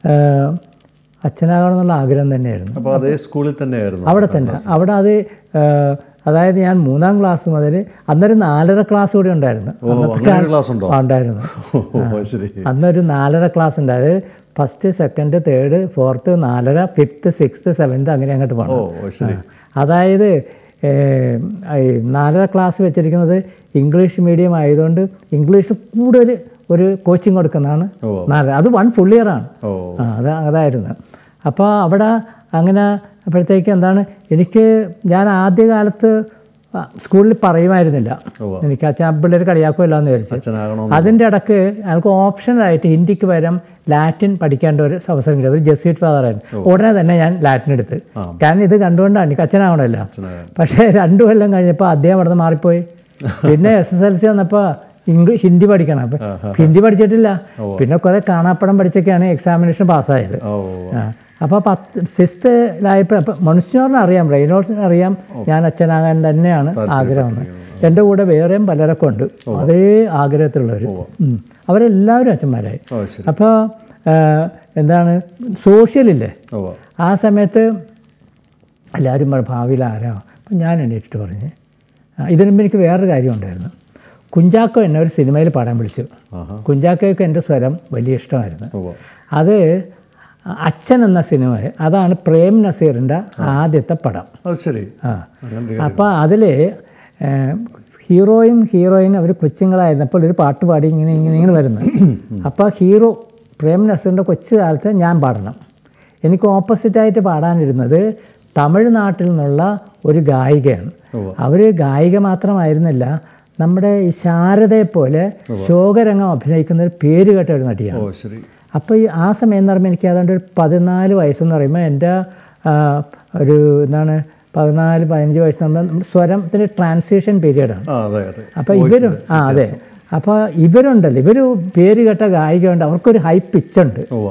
S2: അച്ഛനാകണമെന്നുള്ള ആഗ്രഹം തന്നെയായിരുന്നു. അവിടെ തന്നെ അവിടെ അത് അതായത് ഞാൻ മൂന്നാം ക്ലാസ് മുതൽ അന്നൊരു നാലര ക്ലാസ് കൂടി ഉണ്ടായിരുന്നു. ഉണ്ടായിരുന്നു അന്നൊരു നാലര ക്ലാസ് ഉണ്ടായത്. ഫസ്റ്റ് സെക്കൻഡ് തേർഡ് ഫോർത്ത് നാലര ഫിഫ്ത്ത് സിക്സ്ത്ത് സെവൻത്ത് അങ്ങനെ അങ്ങോട്ട് പോകണം. അതായത് നാലര ക്ലാസ് വെച്ചിരിക്കുന്നത് ഇംഗ്ലീഷ് മീഡിയം ആയതുകൊണ്ട് ഇംഗ്ലീഷിൽ കൂടുതൽ ഒരു കോച്ചിങ് കൊടുക്കുന്നതാണ് നാലര. അത് വൺ ഫുൾ ഇയറാണ്. ആ അത് അതായിരുന്നു. അപ്പോൾ അവിടെ അങ്ങനെ അപ്പോഴത്തേക്ക് എന്താണ് എനിക്ക് ഞാൻ ആദ്യകാലത്ത് സ്കൂളിൽ പറയുമായിരുന്നില്ല. എനിക്ക് അച്ഛൻ പിള്ളേർ കളിയാക്കുമല്ലോ എന്ന് വിചാരിച്ചു. അതിൻ്റെ ഇടയ്ക്ക് ഞങ്ങൾക്ക് ഓപ്ഷനായിട്ട് ഹിന്ദിക്ക് പകരം ലാറ്റിൻ പഠിക്കേണ്ട ഒരു അവസരം കിട്ടി. ഒരു ജെസ്യൂട്ട് ഫാദറായിരുന്നു. ഉടനെ തന്നെ ഞാൻ ലാറ്റിൻ എടുത്ത്. കാരണം ഇത് കണ്ടുകൊണ്ടാണ് എനിക്ക് അച്ഛനാവണമല്ലോ. പക്ഷേ രണ്ടു കൊല്ലം കഴിഞ്ഞപ്പോൾ അദ്ദേഹം അവിടെ നിന്ന് മാറിപ്പോയി. പിന്നെ എസ് എസ് എൽ സി വന്നപ്പോൾ ഇംഗ്ലീഷ് ഹിന്ദി പഠിക്കണം. അപ്പം ഹിന്ദി പഠിച്ചിട്ടില്ല. പിന്നെ കുറേ കാണാപ്പടം പഠിച്ചൊക്കെയാണ് എക്സാമിനേഷൻ പാസ്സായത്. അപ്പോൾ പത്ത് സിക്സ്ത്തിലായപ്പോൾ അപ്പം മനുഷ്യറിനെ അറിയാം, റെയ്നോൾസിനെ അറിയാം ഞാൻ അച്ഛനാകാൻ തന്നെയാണ് ആഗ്രഹം. എൻ്റെ കൂടെ വേറെയും പലരൊക്കെ ഉണ്ട് അതേ ആഗ്രഹത്തിലുള്ളവർ. അവരെല്ലാവരും അച്ഛന്മാരായി. അപ്പോൾ എന്താണ് സോഷ്യലില്ലേ ആ സമയത്ത് എല്ലാവരും ഭാവിയിൽ ആരാ. അപ്പം ഞാൻ എണീറ്റിട്ട് പറഞ്ഞ് ഇതിനുമ്പോൾ എനിക്ക് വേറൊരു കാര്യം ഉണ്ടായിരുന്നു. കുഞ്ചാക്കോ എന്നെ ഒരു സിനിമയിൽ പാടാൻ വിളിച്ചു. കുഞ്ചാക്കോയ്ക്ക് എൻ്റെ സ്വരം വലിയ ഇഷ്ടമായിരുന്നു. അത് അച്ഛൻ എന്ന സിനിമ, അതാണ് പ്രേം നസീറിൻ്റെ ആദ്യത്തെ പടം.
S1: ശരി.
S2: ആ അപ്പോൾ അതിൽ ഹീറോയും ഹീറോയിനും അവർ കൊച്ചുങ്ങളായിരുന്നപ്പോൾ ഒരു പാട്ട് പാടി ഇങ്ങനെ ഇങ്ങനെ ഇങ്ങനെ വരുന്നു. അപ്പോൾ ഹീറോ പ്രേം നസീറിൻ്റെ കൊച്ചു കാലത്ത് ഞാൻ പാടണം. എനിക്ക് ഓപ്പോസിറ്റായിട്ട് പാടാനിരുന്നത് തമിഴ്നാട്ടിൽ നിന്നുള്ള ഒരു ഗായികയാണ്. അവർ ഗായിക മാത്രമായിരുന്നില്ല, നമ്മുടെ ഈ ശാരദയെപ്പോലെ ശോകരംഗം അഭിനയിക്കുന്ന ഒരു പേര് കേട്ട ഒരു നടിയാണ്. അപ്പോൾ ഈ ആ സമയം എന്ന് പറയുമ്പോൾ എനിക്ക് ഏതാണ്ട് ഒരു പതിനാല് വയസ്സെന്ന് പറയുമ്പോൾ എൻ്റെ ഒരു എന്താണ് പതിനാല് പതിനഞ്ച് വയസ്സെന്ന് പറയുമ്പോൾ സ്വരത്തിൻ്റെ ട്രാൻസിഷൻ പീരീഡാണ്. അപ്പോൾ ഇവരും ആ അതെ അപ്പോൾ ഇവരുണ്ടല്ലോ, ഇവർ പേര് കേട്ട ഗായികയുണ്ട്, അവർക്കൊരു ഹൈ പിച്ചുണ്ട്.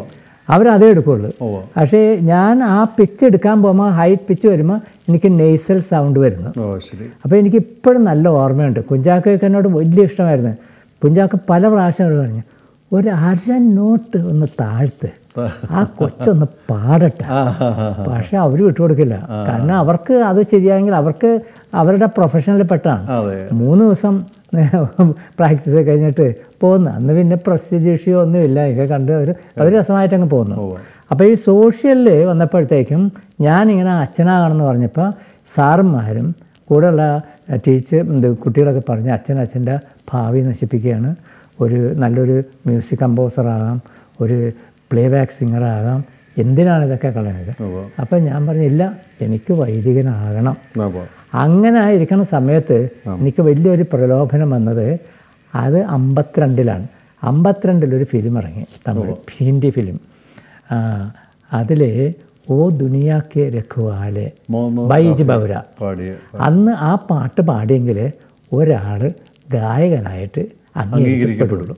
S2: അവരതേ എടുക്കുള്ളൂ. പക്ഷേ ഞാൻ ആ പിച്ച് എടുക്കാൻ പോകുമ്പോൾ ഹൈറ്റ് പിച്ച് വരുമ്പോൾ എനിക്ക് നെയ്സൽ സൗണ്ട് വരുന്നു. അപ്പോൾ എനിക്ക് ഇപ്പോഴും നല്ല ഓർമ്മയുണ്ട്. കുഞ്ചാക്കോയ്ക്ക് എന്നോട് വലിയ ഇഷ്ടമായിരുന്നു. കുഞ്ചാക്കോ പല പ്രാവശ്യം അവർ പറഞ്ഞു, ഒരു അര നോട്ട് ഒന്ന് താഴ്ത്ത്, ആ കൊച്ചൊന്ന് പാടട്ടെ. പക്ഷെ അവർ വിട്ടുകൊടുക്കില്ല. കാരണം അവർക്ക് അത് ശരിയായെങ്കിൽ അവർക്ക് അവരുടെ പ്രൊഫഷനിൽ പെട്ടാണ്. മൂന്ന് ദിവസം പ്രാക്ടീസ് കഴിഞ്ഞിട്ട് പോകുന്നു. അന്ന് പിന്നെ പ്രസ്റ്റീജ് ഇഷ്യൂ ഒന്നുമില്ല. ഇതൊക്കെ കണ്ട് അവർ അവർ രസമായിട്ടങ്ങ് പോകുന്നു. അപ്പോൾ ഈ സോഷ്യലിൽ വന്നപ്പോഴത്തേക്കും ഞാനിങ്ങനെ അച്ഛനാകണമെന്ന് പറഞ്ഞപ്പോൾ സാറന്മാരും കൂടെയുള്ള ടീച്ചർ ഇത് കുട്ടികളൊക്കെ പറഞ്ഞ് അച്ഛൻ അച്ഛൻ്റെ ഭാവി നശിപ്പിക്കുകയാണ്, ഒരു നല്ലൊരു മ്യൂസിക് കമ്പോസറാകാം, ഒരു പ്ലേ ബാക്ക് സിംഗറാകാം, എന്തിനാണ് ഇതൊക്കെ കളയുന്നത്? അപ്പം ഞാൻ പറഞ്ഞില്ല, എനിക്ക് വൈദികനാകണം. അങ്ങനെ ഇരിക്കുന്ന സമയത്ത് എനിക്ക് വലിയൊരു പ്രലോഭനം വന്നത് അത് അമ്പത്തിരണ്ടിലാണ്. അമ്പത്തിരണ്ടിലൊരു ഫിലിം ഇറങ്ങി, തമിഴ് ഹിന്ദി ഫിലിം. അതിൽ ഓ ദുനിയാക്കെ രഖ്വാലെ ബൈജ് ബൗര. അന്ന് ആ പാട്ട് പാടിയെങ്കിൽ ഒരാൾ ഗായകനായിട്ട് അംഗീകരിക്കപ്പെടുള്ളൂ.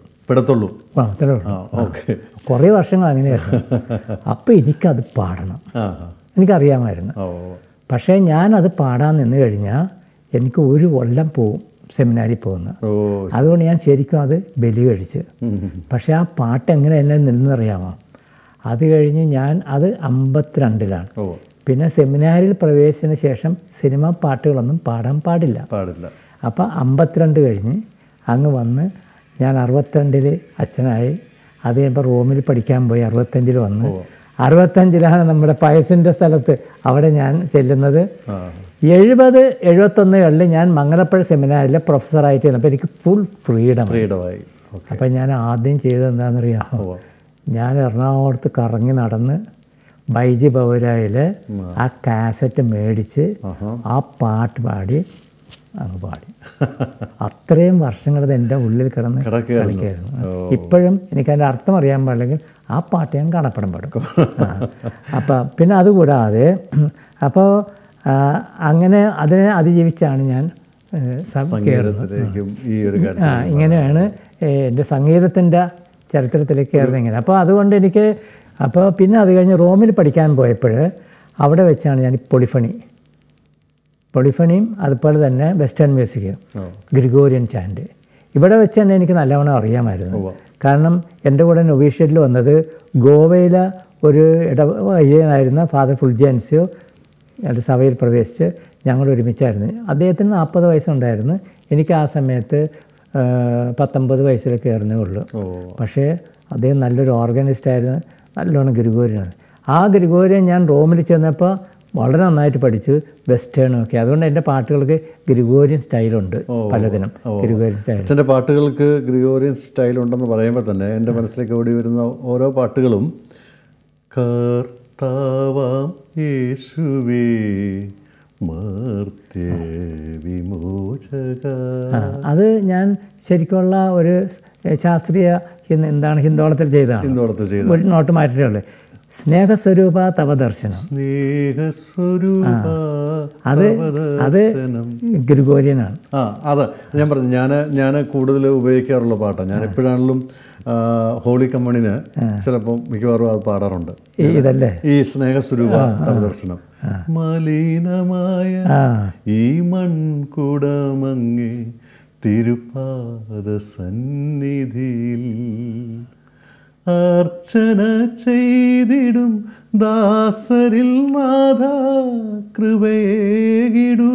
S2: കുറേ വർഷങ്ങൾ അങ്ങനെയായിരുന്നു. അപ്പോൾ എനിക്കത് പാടണം, എനിക്കറിയാമായിരുന്നു. പക്ഷേ ഞാനത് പാടാൻ നിന്ന് കഴിഞ്ഞാൽ എനിക്ക് ഒരു കൊല്ലം പോവും സെമിനാരിൽ പോകുന്നത്. അതുകൊണ്ട് ഞാൻ ശരിക്കും അത് ബലി കഴിച്ച്. പക്ഷേ ആ പാട്ട് എങ്ങനെ എന്നെ നിന്നറിയാമോ? അത് കഴിഞ്ഞ് ഞാൻ അത് അമ്പത്തിരണ്ടിലാണ്. പിന്നെ സെമിനാരിൽ പ്രവേശിച്ചതിന് ശേഷം സിനിമ പാട്ടുകളൊന്നും പാടാൻ പാടില്ല പാടില്ല അപ്പോൾ അമ്പത്തിരണ്ട് കഴിഞ്ഞ് അങ്ങ് വന്ന് ഞാൻ അറുപത്തിരണ്ടിൽ അച്ഛനായി. അത് കഴിയുമ്പോൾ റോമിൽ പഠിക്കാൻ പോയി. അറുപത്തഞ്ചിൽ വന്ന് അറുപത്തഞ്ചിലാണ് നമ്മുടെ പയസിൻ്റെ സ്ഥലത്ത് അവിടെ ഞാൻ ചെല്ലുന്നത്. എഴുപത് എഴുപത്തൊന്നുകളിൽ ഞാൻ മംഗലപ്പുഴ സെമിനാറിലെ പ്രൊഫസറായിട്ട് ചെന്നപ്പോൾ എനിക്ക് ഫുൾ ഫ്രീഡം ഫ്രീഡമായി. അപ്പം ഞാൻ ആദ്യം ചെയ്തത് എന്താണെന്നറിയാമോ? ഞാൻ എറണാകുളത്ത് കറങ്ങി നടന്ന് ബൈജി ബൗരായിൽ ആ കാസറ്റ് മേടിച്ച് ആ പാട്ട് പാടി അങ്ങ് പാടി. അത്രയും വർഷങ്ങളത് എൻ്റെ ഉള്ളിൽ കിടന്ന് കളിക്കായിരുന്നു. ഇപ്പോഴും എനിക്കതിൻ്റെ അർത്ഥം അറിയാൻ പാടില്ലെങ്കിൽ ആ പാട്ട് ഞാൻ കാണപ്പെടാൻ പാടും. അപ്പം പിന്നെ അതുകൂടാതെ അപ്പോൾ അങ്ങനെ അതിനെ അതിജീവിച്ചാണ് ഞാൻ ആ ഇങ്ങനെയാണ് എൻ്റെ സംഗീതത്തിൻ്റെ ചരിത്രത്തിലേക്ക് കയറുന്നത് ഇങ്ങനെ. അപ്പോൾ അതുകൊണ്ട് എനിക്ക് അപ്പോൾ പിന്നെ അത് കഴിഞ്ഞ് റോമിൽ പഠിക്കാൻ പോയപ്പോൾ അവിടെ വെച്ചാണ് ഞാൻ പൊളിഫണി പൊളിഫണിയും അതുപോലെ തന്നെ വെസ്റ്റേൺ മ്യൂസിക്, ഗ്രിഗോറിയൻ ചാൻഡ് ഇവിടെ വെച്ച് തന്നെ എനിക്ക് നല്ലവണ്ണം അറിയാമായിരുന്നു. കാരണം എൻ്റെ കൂടെ നൊവീഷ്യത്തിൽ വന്നത് ഗോവയിലെ ഒരു ഇടവയ്യനായിരുന്ന ഫാദർ ഫുൾജൻസിയോ എൻ്റെ സഭയിൽ പ്രവേശിച്ച് ഞങ്ങൾ ഒരുമിച്ചായിരുന്നു. അദ്ദേഹത്തിന് നാൽപ്പത് വയസ്സുണ്ടായിരുന്നു. എനിക്ക് ആ സമയത്ത് പത്തൊമ്പത് വയസ്സിൽ കയറുന്നേ ഉള്ളൂ. പക്ഷേ അദ്ദേഹം നല്ലൊരു ഓർഗനിസ്റ്റായിരുന്നു, നല്ലോണം ഗ്രിഗോറിയനാണ്. ആ ഗ്രിഗോറിയൻ ഞാൻ റോമിൽ ചെന്നപ്പോൾ വളരെ നന്നായിട്ട് പഠിച്ചു, വെസ്റ്റേണൊക്കെ. അതുകൊണ്ട് എൻ്റെ പാട്ടുകൾക്ക് ഗ്രിഗോറിയൻ സ്റ്റൈലുണ്ട് പലതിനും. ഗ്രിഗോറിയൻ സ്റ്റൈൽ
S1: അച്ഛൻ്റെ പാട്ടുകൾക്ക് ഗ്രിഗോറിയൻ സ്റ്റൈലുണ്ടെന്ന് പറയുമ്പോൾ തന്നെ എൻ്റെ മനസ്സിലേക്ക് ഓടി വരുന്ന ഓരോ പാട്ടുകളും കർത്താവാം യേശുവേ മർത്യവിമോചക.
S2: അത് ഞാൻ ശരിക്കുള്ള ഒരു ശാസ്ത്രീയ എന്താണ് ഹിന്ദോളത്തിൽ ചെയ്തതാണ്.
S1: ഹിന്ദോളത്തിൽ ചെയ്ത
S2: ഒരു നോട്ട് മാറ്റിയിട്ടുള്ളത് സ്നേഹസ്വരൂപ തവ ദർശനം.
S1: സ്നേഹസ്വരൂപ
S2: അത് അത് ഗ്രിഗോറിയനാണ്.
S1: ആ അതെ ഞാൻ പറഞ്ഞു. ഞാൻ ഞാൻ കൂടുതൽ ഉപയോഗിക്കാറുള്ള പാട്ടാണ്. ഞാൻ എപ്പോഴാണെങ്കിലും ഹോളി കമ്മണിന് ചിലപ്പോൾ മിക്കവാറും അത് പാടാറുണ്ട്.
S2: ഇതല്ലേ
S1: ഈ സ്നേഹസ്വരൂപ തവ ദർശനം. മലിനമായ ഈ മൺകുടമങ്ങേ തിരുപാദ സന്നിധിയിൽ അർച്ചന ചെയ്തിടും ദാസരിൽ നാഥ കൃപയേകിടൂ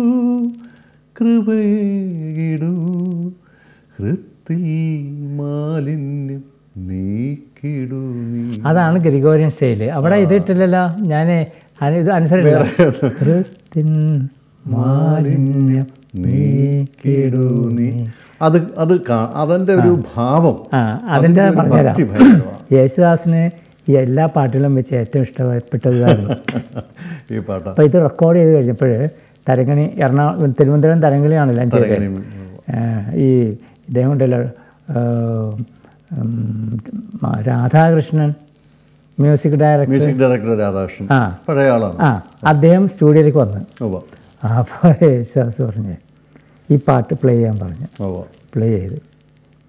S1: കൃപയേകിടൂ ഹൃത്തിൽ മാലിന്യം നീക്കിടൂ നീ. അതാണ്
S2: ഗ്രിഗോറിയൻ സ്റ്റൈല്. അവിടെ ഇതിട്ടില്ലല്ലോ. ഞാൻ ഇത് അനുസരിച്ച് ഹൃത്തിൻ മാലിന്യം നീക്കിടൂ നീ.
S1: അത് അത് അതിൻ്റെ ഒരു ഭാവം
S2: അതിൻ്റെ പറഞ്ഞുതരാം. യേശുദാസിന് ഈ എല്ലാ പാട്ടുകളും വെച്ച് ഏറ്റവും ഇഷ്ടപ്പെട്ടതായിരുന്നു
S1: ഈ പാട്ട്.
S2: അപ്പോൾ ഇത് റെക്കോർഡ് ചെയ്ത് കഴിഞ്ഞപ്പോൾ തരങ്കണി എറണാകുളം തിരുവനന്തപുരം തരങ്കണിയാണല്ലോ ഞാൻ ചെയ്തത്. ഈ ഇദ്ദേഹം ഉണ്ടല്ലോ Radhakrishnan music director
S1: music director Radhakrishnan
S2: ആ
S1: പഴയ ആളാണ്.
S2: ആ അദ്ദേഹം സ്റ്റുഡിയോയിലേക്ക് വന്ന് അപ്പോൾ യേശുദാസ് പറഞ്ഞ് ഈ പാട്ട് പ്ലേ ചെയ്യാൻ പറഞ്ഞു. പ്ലേ ചെയ്ത്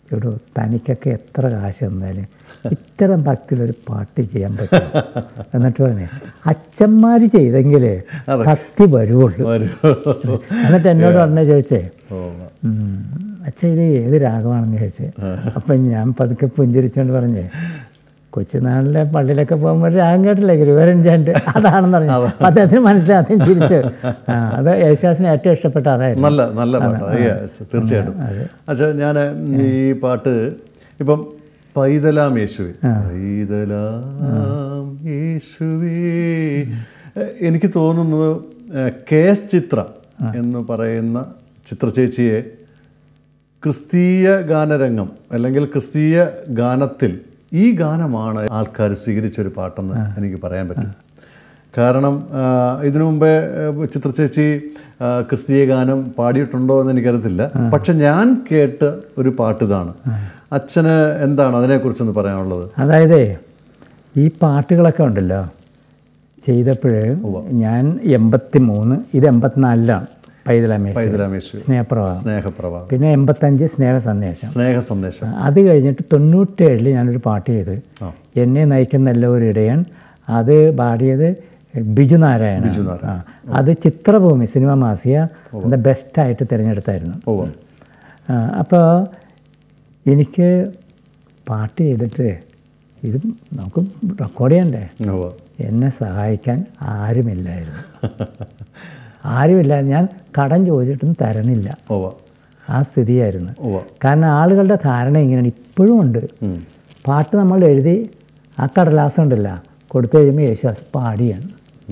S2: എടോ തനിക്കൊക്കെ എത്ര കാശ് തന്നാലും ഇത്തരം ഭക്തിയിലൊരു പാട്ട് ചെയ്യാൻ പറ്റും. എന്നിട്ട് പറഞ്ഞേ അച്ഛന്മാർ ചെയ്തെങ്കിൽ ഭക്തി വരുവുള്ളൂ. എന്നിട്ട് എന്നോട് പറഞ്ഞ ചോദിച്ചേ, അച്ഛൻ ഇത് ഏത് രാഗമാണെന്ന് ചോദിച്ചേ. അപ്പം ഞാൻ പതുക്കെ പുഞ്ചിരിച്ചുകൊണ്ട് പറഞ്ഞേ, കൊച്ചുനാളിലെ പള്ളിയിലൊക്കെ പോകുമ്പോൾ ഒരു രാഗം കേട്ടില്ലേ ഗുരുവരഞ്ചാൻ്റെ, അതാണെന്ന് പറഞ്ഞു. അപ്പം അദ്ദേഹത്തിന് മനസ്സിലായി, അദ്ദേഹം ചിരിച്ചു. ആ അത് യേശുദാസിന് ഏറ്റവും ഇഷ്ടപ്പെട്ട അതായിരുന്നു.
S1: നല്ല നല്ല പാട്ട്, തീർച്ചയായിട്ടും. അച്ഛാ ഞാൻ ഈ പാട്ട് ഇപ്പം പൈതലാം യേശുവേ, പൈതലാം യേശുവേ, എനിക്ക് തോന്നുന്നത് കെ എസ് ചിത്ര എന്ന് പറയുന്ന ചിത്രചേച്ചിയെ ക്രിസ്തീയ ഗാനരംഗം അല്ലെങ്കിൽ ക്രിസ്തീയ ഗാനത്തിൽ ഈ ഗാനമാണ് ആൾക്കാർ സ്വീകരിച്ചൊരു പാട്ടെന്ന് എനിക്ക് പറയാൻ പറ്റും. കാരണം ഇതിനു മുമ്പേ ചിത്രചേച്ചി ക്രിസ്തീയ ഗാനം പാടിയിട്ടുണ്ടോ എന്ന് എനിക്കറിയത്തില്ല. പക്ഷെ ഞാൻ കേട്ട ഒരു പാട്ട് ഇതാണ്. അച്ഛന് എന്താണ് അതിനെക്കുറിച്ചൊന്ന് പറയാനുള്ളത്?
S2: അതായത് ഈ പാട്ടുകളൊക്കെ ഉണ്ടല്ലോ ചെയ്തപ്പോൾ ഞാൻ എൺപത്തി മൂന്ന് ഇത് എൺപത്തിനാലിലാണ് പൈതലാമേശു സ്നേഹപ്രവാഹം
S1: സ്നേഹപ്രവാഹം
S2: പിന്നെ എൺപത്തഞ്ച് സ്നേഹ സന്ദേശം
S1: സ്നേഹ സന്ദേശം
S2: അത് കഴിഞ്ഞിട്ട് തൊണ്ണൂറ്റേഴിൽ ഞാനൊരു പാട്ട് ചെയ്ത് എന്നെ നയിക്കുന്ന എല്ലാവരും ഇടയൻ. അത് പാടിയത് ബിജു നാരായണ. അത് ചിത്രഭൂമി സിനിമ മാസിക അത് ബെസ്റ്റായിട്ട് തിരഞ്ഞെടുത്തായിരുന്നു. അപ്പോൾ എനിക്ക് പാട്ട് ചെയ്തിട്ട് ഇത് നമുക്ക് റെക്കോർഡ് ചെയ്യണ്ടേ, എന്നെ സഹായിക്കാൻ ആരുമില്ലായിരുന്നു. ആരുമില്ല. ഞാൻ കടം ചോദിച്ചിട്ടും തരണില്ല, ആ സ്ഥിതിയായിരുന്നു. കാരണം ആളുകളുടെ ധാരണ ഇങ്ങനെയാണ്, ഇപ്പോഴും ഉണ്ട്. പാട്ട് നമ്മൾ എഴുതി ആ കടലാസം ഉണ്ടല്ല കൊടുത്തു കഴിയുമ്പോൾ യേശുദാസ് പാടിയാണ്.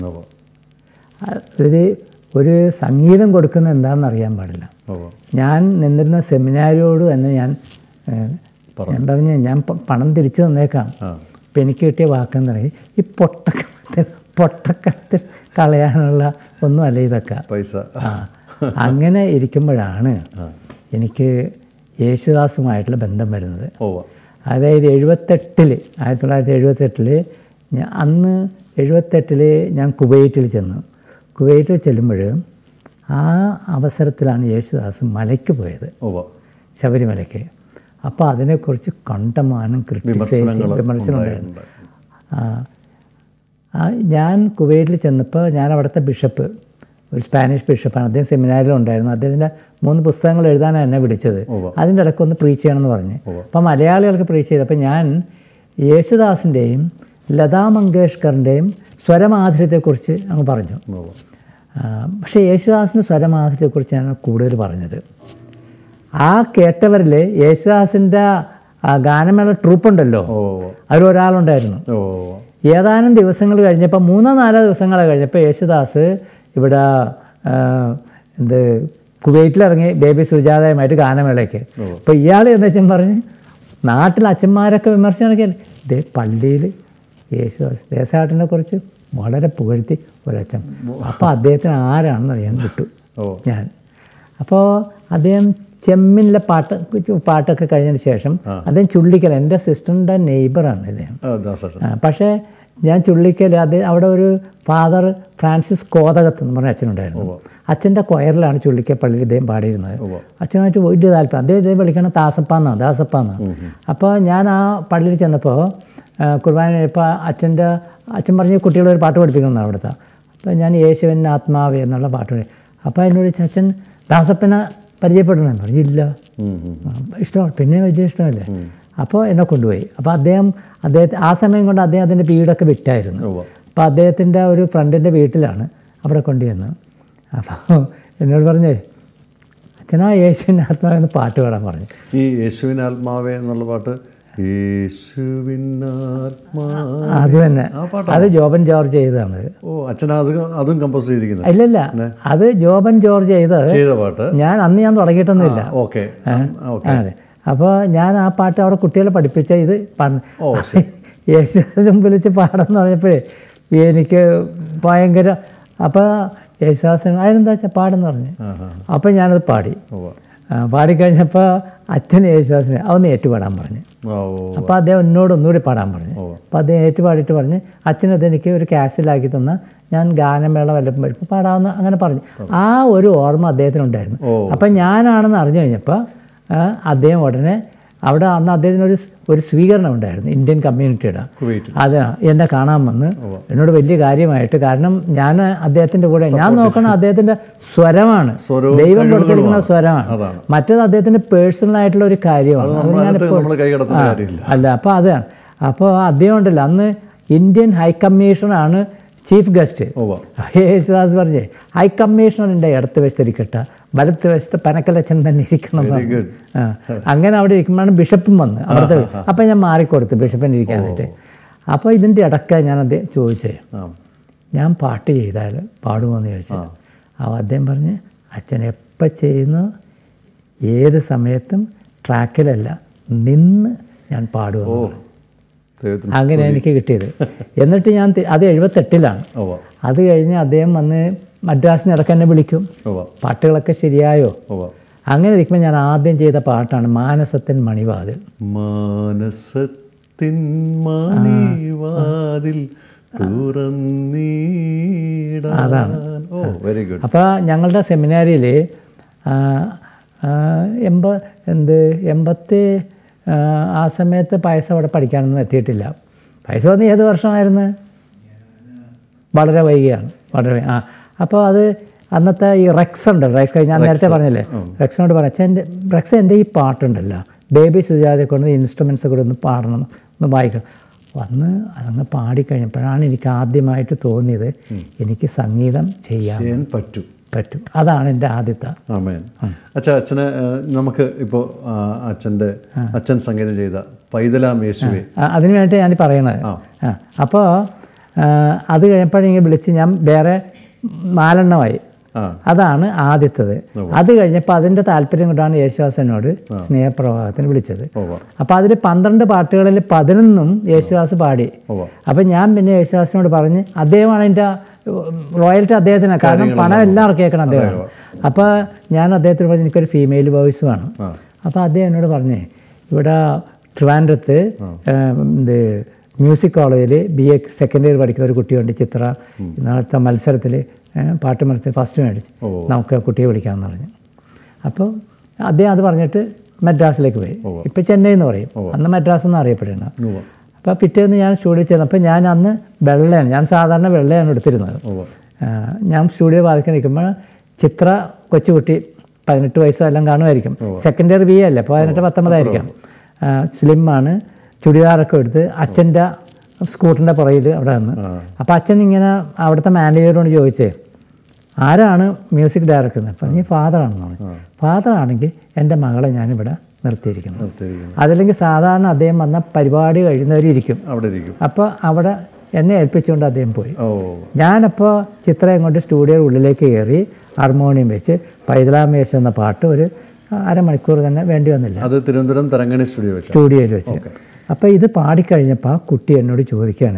S2: ഒരു ഒരു സംഗീതം കൊടുക്കുന്ന എന്താണെന്ന് അറിയാൻ പാടില്ല. ഞാൻ നിന്നിരുന്ന സെമിനാരിയോട് തന്നെ ഞാൻ ഞാൻ പറഞ്ഞ് ഞാൻ പണം തിരിച്ചു തന്നേക്കാം. അപ്പം എനിക്ക് കിട്ടിയ വാക്കെന്ന് പറയും ഈ പൊട്ടക്കണത്തിൽ പൊട്ടക്കണത്തിൽ കളയാനുള്ള ഒന്നുമല്ല ഇതൊക്കെ പൈസ. ആ അങ്ങനെ ഇരിക്കുമ്പോഴാണ് എനിക്ക് യേശുദാസുമായിട്ടുള്ള ബന്ധം വരുന്നത്. അതായത് എഴുപത്തെട്ടിൽ ആയിരത്തി തൊള്ളായിരത്തി എഴുപത്തെട്ടിൽ ഞാൻ അന്ന് എഴുപത്തെട്ടിൽ ഞാൻ കുവൈറ്റിൽ ചെന്നു. കുവൈറ്റിൽ ചെല്ലുമ്പോൾ ആ അവസരത്തിലാണ് യേശുദാസ് മലയ്ക്ക് പോയത്, ശബരിമലയ്ക്ക്. അപ്പോൾ അതിനെക്കുറിച്ച് കണ്ടമാനം ക്രിട്ടിസൈസ് വിമർശനം ഉണ്ടായിരുന്നു. ഞാൻ കുവൈറ്റിൽ ചെന്നപ്പോൾ ഞാൻ അവിടുത്തെ ബിഷപ്പ്, ഒരു സ്പാനിഷ് ബിഷപ്പാണ്, അദ്ദേഹം സെമിനാരിലുണ്ടായിരുന്നു. അദ്ദേഹത്തിൻ്റെ മൂന്ന് പുസ്തകങ്ങൾ എഴുതാനാണ് എന്നെ വിളിച്ചത്. അതിൻ്റെ ഇടയ്ക്ക് ഒന്ന് പ്രീച്ച് ചെയ്യണമെന്ന് പറഞ്ഞ്. അപ്പോൾ മലയാളികൾക്ക് പ്രീച്ച് ചെയ്തപ്പോൾ ഞാൻ യേശുദാസിൻ്റെയും ലതാ മങ്കേഷ്കറിൻ്റെയും സ്വരമാധുര്യത്തെക്കുറിച്ച് അങ്ങ് പറഞ്ഞു. പക്ഷേ യേശുദാസിൻ്റെ സ്വരമാധുര്യത്തെക്കുറിച്ചാണ് കൂടുതൽ പറഞ്ഞത്. ആ കേട്ടവരിൽ യേശുദാസിൻ്റെ ഗാനമേള ട്രൂപ്പുണ്ടല്ലോ, അതിലൊരാളുണ്ടായിരുന്നു. ഏതാനും ദിവസങ്ങൾ കഴിഞ്ഞപ്പോൾ, മൂന്നോ നാലോ ദിവസങ്ങൾ കഴിഞ്ഞപ്പോൾ യേശുദാസ് ഇവിടെ എന്ത് കുവൈറ്റിലിറങ്ങി ബേബി സുജാതയുമായിട്ട് ഗാനമേളയ്ക്ക്. അപ്പോൾ ഇയാൾ എന്താ വെച്ചാൽ പറഞ്ഞ് നാട്ടിൽ അച്ഛന്മാരൊക്കെ വിമർശനമൊക്കെ ഇതേ പള്ളിയിൽ യേശുദാസ് ദേശാട്ടിനെ കുറിച്ച് വളരെ പുകഴ്ത്തി ഒരച്ഛൻ. അപ്പോൾ അദ്ദേഹത്തിന് ആരാണെന്ന് അറിയാൻ വിട്ടു ഞാൻ. അപ്പോൾ അദ്ദേഹം ചെമ്മിനിലെ പാട്ട് പാട്ടൊക്കെ കഴിഞ്ഞതിന് ശേഷം അദ്ദേഹം ചുള്ളിക്കൽ, എൻ്റെ സിസ്റ്ററിൻ്റെ നെയ്ബറാണ് ഇദ്ദേഹം. പക്ഷേ ഞാൻ ചുള്ളിക്കൽ അദ്ദേഹം അവിടെ ഒരു ഫാദർ ഫ്രാൻസിസ് കോതകത്ത് എന്ന് പറഞ്ഞ അച്ഛനുണ്ടായിരുന്നു. അച്ഛൻ്റെ കൊയറിലാണ് ചുള്ളിക്കൽ പള്ളിയിൽ ഇദ്ദേഹം പാടിയിരുന്നത്. അച്ഛനുമായിട്ട് വലിയ താല്പര്യം. അദ്ദേഹം ഇദ്ദേഹം വിളിക്കണം ദാസപ്പാന്നാണ് ദാസപ്പാന്നാണ്. അപ്പോൾ ഞാൻ ആ പള്ളിയിൽ ചെന്നപ്പോൾ കുർബാന ഇപ്പോൾ അച്ഛൻ്റെ അച്ഛൻ പറഞ്ഞ് കുട്ടികളൊരു പാട്ട് പഠിപ്പിക്കണമെന്നാണ് അവിടുത്തെ. അപ്പോൾ ഞാൻ യേശുവിൻ ആത്മാവേ എന്നുള്ള പാട്ട് പഠി. അപ്പോൾ എന്നോട് അച്ഛൻ ദാസപ്പനെ പരിചയപ്പെടണമെന്ന് പറഞ്ഞില്ല, ഇഷ്ടമാണ്, പിന്നെ വലിയ ഇഷ്ടമല്ലേ. അപ്പോൾ എന്നെ കൊണ്ടുപോയി. അപ്പോൾ അദ്ദേഹം അദ്ദേഹത്തെ ആ സമയം കൊണ്ട് അദ്ദേഹം അതിൻ്റെ വീടൊക്കെ വിറ്റായിരുന്നു. അപ്പോൾ അദ്ദേഹത്തിൻ്റെ ഒരു ഫ്രണ്ടിൻ്റെ വീട്ടിലാണ് അവിടെ കൊണ്ടുവന്ന്. അപ്പോൾ എന്നോട് പറഞ്ഞേ അച്ഛനാ യേശുവിൻ ആത്മാവേ എന്ന് പാട്ട് പാടാൻ പറഞ്ഞു.
S1: ഈ യേശുവിൻ ആത്മാവേ എന്നുള്ള പാട്ട്
S2: അത് തന്നെ, അത് ജോബൻ ജോർജ് ചെയ്തതാണ്.
S1: ഓ അച്ഛൻ അത് അതും കമ്പോസ് ചെയ്തിരിക്കുന്നത്?
S2: ഇല്ലല്ല, അത് ജോബൻ ജോർജ് ചെയ്തത്
S1: ചെയ്ത പാട്ട്.
S2: ഞാൻ അന്ന് ഞാൻ തുടങ്ങിയിട്ടൊന്നുമില്ല.
S1: ഓക്കെ
S2: അതെ. അപ്പോൾ ഞാൻ ആ പാട്ട് അവിടെ കുട്ടികളെ പഠിപ്പിച്ച ഇത് യേശുദാസിനെ വിളിച്ച് പാടെന്ന് പറഞ്ഞപ്പോഴേ എനിക്ക് ഭയങ്കര. അപ്പോൾ യേശുദാസിന് അതിനെന്താ വെച്ചാൽ പാടെന്ന് പറഞ്ഞു. അപ്പോൾ ഞാനത് പാടി. പാടിക്കഴിഞ്ഞപ്പോൾ അച്ഛൻ യേശുദാസിനെ അതൊന്ന് ഏറ്റുപാടാൻ പറഞ്ഞു. അപ്പോൾ അദ്ദേഹം എന്നോട് ഒന്നുകൂടി പാടാൻ പറഞ്ഞു. അപ്പോൾ അദ്ദേഹം ഏറ്റുപാടിയിട്ട് പറഞ്ഞ് അച്ഛനത് എനിക്ക് ഒരു ക്യാസിലാക്കി തന്ന ഞാൻ ഗാനമേള വല്ലപ്പം വരുമ്പോൾ പാടാമെന്ന് അങ്ങനെ പറഞ്ഞു. ആ ഒരു ഓർമ്മ അദ്ദേഹത്തിനുണ്ടായിരുന്നു. അപ്പം ഞാനാണെന്ന് അറിഞ്ഞു കഴിഞ്ഞപ്പോൾ അദ്ദേഹം ഉടനെ അവിടെ അന്ന് അദ്ദേഹത്തിന് ഒരു ഒരു സ്വീകരണം ഉണ്ടായിരുന്നു ഇന്ത്യൻ കമ്മ്യൂണിറ്റിയുടെ. അത് എന്നെ കാണാൻ വന്ന് എന്നോട് വലിയ കാര്യമായിട്ട്, കാരണം ഞാൻ അദ്ദേഹത്തിൻ്റെ കൂടെ ഞാൻ നോക്കണം അദ്ദേഹത്തിൻ്റെ സ്വരമാണ്, ദൈവം കൊടുത്തിരിക്കുന്ന സ്വരമാണ്, മറ്റേത് അദ്ദേഹത്തിൻ്റെ പേഴ്സണലായിട്ടുള്ള ഒരു കാര്യമാണ്. അത് ഞാനിപ്പോൾ അല്ല അപ്പോൾ അതാണ്. അപ്പോൾ അദ്ദേഹം ഉണ്ടല്ലോ അന്ന് ഇന്ത്യൻ ഹൈ കമ്മീഷണറാണ് ചീഫ് ഗസ്റ്റ്. യേശുദാസ് പറഞ്ഞേ ഹൈ കമ്മീഷണറിൻ്റെ ഇടത്ത് വശത്തിരിക്കട്ടെ, വലത്ത് വശത്ത് പനക്കലച്ചൻ തന്നെ ഇരിക്കണം. ആ അങ്ങനെ അവിടെ ഇരിക്കുമ്പോഴാണ് ബിഷപ്പും വന്ന് അവിടുത്തെ. അപ്പം ഞാൻ മാറിക്കൊടുത്തു ബിഷപ്പിന് ഇരിക്കാനായിട്ട്. അപ്പോൾ ഇതിൻ്റെ ഇടയ്ക്ക് ഞാൻ അദ്ദേഹം ചോദിച്ചേ ഞാൻ പാട്ട് ചെയ്താൽ പാടുമോ എന്ന് ചോദിച്ചത്. അപ്പോൾ അദ്ദേഹം പറഞ്ഞ് അച്ഛൻ എപ്പോൾ ചെയ്യുന്നു ഏത് സമയത്തും ട്രാക്കിലല്ല നിന്ന് ഞാൻ പാടുമോ. അങ്ങനെ എനിക്ക് കിട്ടിയത്. എന്നിട്ട് ഞാൻ അത് എഴുപത്തെട്ടിലാണ്. അത് കഴിഞ്ഞ് അദ്ദേഹം വന്ന് മദ്രാസിന് ഇടയ്ക്ക് എന്നെ വിളിക്കും, പാട്ടുകളൊക്കെ ശരിയായോ. അങ്ങനെ ഇരിക്കുമ്പോൾ ഞാൻ ആദ്യം ചെയ്ത പാട്ടാണ് മാനസത്തിൻ മണിവാതിൽ.
S1: മാനസത്തിൻ മണിവാതിൽ
S2: അതാണ്. അപ്പോൾ ഞങ്ങളുടെ സെമിനാരിയിൽ എൺപ എന്ത് എൺപത്തി ആ സമയത്ത് പൈസ അവിടെ പഠിക്കാനൊന്നും എത്തിയിട്ടില്ല. പൈസ വന്ന് ഏത് വർഷമായിരുന്നു? വളരെ വൈകിയാണ്, വളരെ ആ. അപ്പോൾ അത് അന്നത്തെ ഈ റെക്സ് ഉണ്ട്, റെക്സ് ഞാൻ നേരത്തെ പറഞ്ഞില്ലേ, റെക്സിനോട് പറഞ്ഞു അച്ഛൻ എൻ്റെ റെക്സ് എൻ്റെ ഈ പാട്ടുണ്ടല്ലോ ബേബി സുജാതയെ കൊണ്ട് ഇൻസ്ട്രുമെൻറ്റ്സ് കൂടെ ഒന്ന് പാടണം, ഒന്ന് വായിക്കണം. വന്ന് അതങ്ങ് പാടിക്കഴിഞ്ഞപ്പോഴാണ് എനിക്ക് ആദ്യമായിട്ട് തോന്നിയത് എനിക്ക് സംഗീതം ചെയ്യാൻ പറ്റും പറ്റും അതാണ് എൻ്റെ ആദ്യത്തെ.
S1: ആമേൻ. അച്ഛാ, അച്ഛന് നമുക്ക് ഇപ്പോൾ അച്ഛൻ്റെ അച്ഛൻ സംഗീതം ചെയ്ത പൈതലാം യേശുവേ
S2: അതിന് വേണ്ടി ഞാൻ പറയണത്. ആ അപ്പോൾ അത് കഴിഞ്ഞപ്പോഴെങ്കിൽ വിളിച്ച് ഞാൻ വേറെ നാലെണ്ണമായി. അതാണ് ആദ്യത്തത്. അത് കഴിഞ്ഞപ്പോൾ അതിൻ്റെ താല്പര്യം കൊണ്ടാണ് യേശുദാസിനോട് സ്നേഹപ്രവാഹത്തിന് വിളിച്ചത്. അപ്പോൾ അതിൽ പന്ത്രണ്ട് പാട്ടുകളിൽ പതിനൊന്നും യേശുദാസ് പാടി. അപ്പം ഞാൻ പിന്നെ യേശുദാസിനോട് പറഞ്ഞ് അദ്ദേഹമാണ് എൻ്റെ റോയൽറ്റി അദ്ദേഹത്തിനാണ്, കാരണം പണം എല്ലാവർക്കും കേൾക്കണം അദ്ദേഹം. അപ്പോൾ ഞാൻ അദ്ദേഹത്തിന് പറഞ്ഞ് എനിക്കൊരു ഫീമെയിൽ വോയിസ് വേണം. അപ്പോൾ അദ്ദേഹം എന്നോട് പറഞ്ഞേ ഇവിടെ ട്രിവാൻഡ്രത്ത് ഇത് മ്യൂസിക് കോളേജിൽ ബി എ സെക്കൻഡ് ഇയർ പഠിക്കുന്ന ഒരു കുട്ടിയുണ്ട് ചിത്ര, ഇന്നത്തെ മത്സരത്തിൽ പാട്ട് മത്സരം ഫസ്റ്റ് മേടിച്ച് നമുക്ക് കുട്ടിയെ വിളിക്കാമെന്ന് പറഞ്ഞു. അപ്പോൾ അദ്ദേഹം അത് പറഞ്ഞിട്ട് മദ്രാസിലേക്ക് പോയി. ഇപ്പം ചെന്നൈ എന്ന് പറയും, അന്ന് മദ്രാസ് എന്ന് അറിയപ്പെടുന്നത്. അപ്പോൾ പിറ്റേന്ന് ഞാൻ സ്റ്റുഡിയോ ചെന്നപ്പോൾ ഞാൻ അന്ന് വെള്ളയാണ്, ഞാൻ സാധാരണ വെള്ളയാണ് എടുത്തിരുന്നത്. ഞാൻ സ്റ്റുഡിയോ വാദിക്കാൻ നിൽക്കുമ്പോൾ ചിത്ര കൊച്ചുകുട്ടി പതിനെട്ട് വയസ്സോ എല്ലാം കാണുമായിരിക്കും, സെക്കൻഡ് ഇയർ ബി എ അല്ലേ, പതിനെട്ട് പത്തൊമ്പതായിരിക്കാം, സ്ലിമ്മാണ്, ചുടിദാറൊക്കെ എടുത്ത് അച്ഛൻ്റെ സ്കൂട്ടറിൻ്റെ പുറകിൽ അവിടെ നിന്ന്. അപ്പോൾ അച്ഛൻ ഇങ്ങനെ അവിടുത്തെ മാനേജറോട് ചോദിച്ചേ ആരാണ് മ്യൂസിക് ഡയറക്ടർ എന്ന് പറഞ്ഞ് ഫാദറാണെന്ന് പറഞ്ഞു. ഫാദറാണെങ്കിൽ എൻ്റെ മകളെ ഞാനിവിടെ നിർത്തിയിരിക്കുന്നു, അതല്ലെങ്കിൽ സാധാരണ അദ്ദേഹം വന്ന പരിപാടി കഴിയുന്നവരിയ്ക്കും അവിടെ ഇരിക്കും. അപ്പോൾ അവിടെ എന്നെ ഏൽപ്പിച്ചുകൊണ്ട് അദ്ദേഹം പോയി. ഞാനപ്പോൾ ചിത്രയും കൊണ്ട് സ്റ്റുഡിയോ ഉള്ളിലേക്ക് കയറി ഹാർമോണിയം വെച്ച് പൈതലാമേശം എന്ന പാട്ട് ഒരു അരമണിക്കൂർ തന്നെ വേണ്ടി വന്നില്ല, അത് തിരുവനന്തപുരം തരങ്ങണി സ്റ്റുഡിയോ സ്റ്റുഡിയോയിൽ വെച്ച്. അപ്പോൾ ഇത് പാടിക്കഴിഞ്ഞപ്പോൾ ആ കുട്ടി എന്നോട് ചോദിക്കുകയാണ്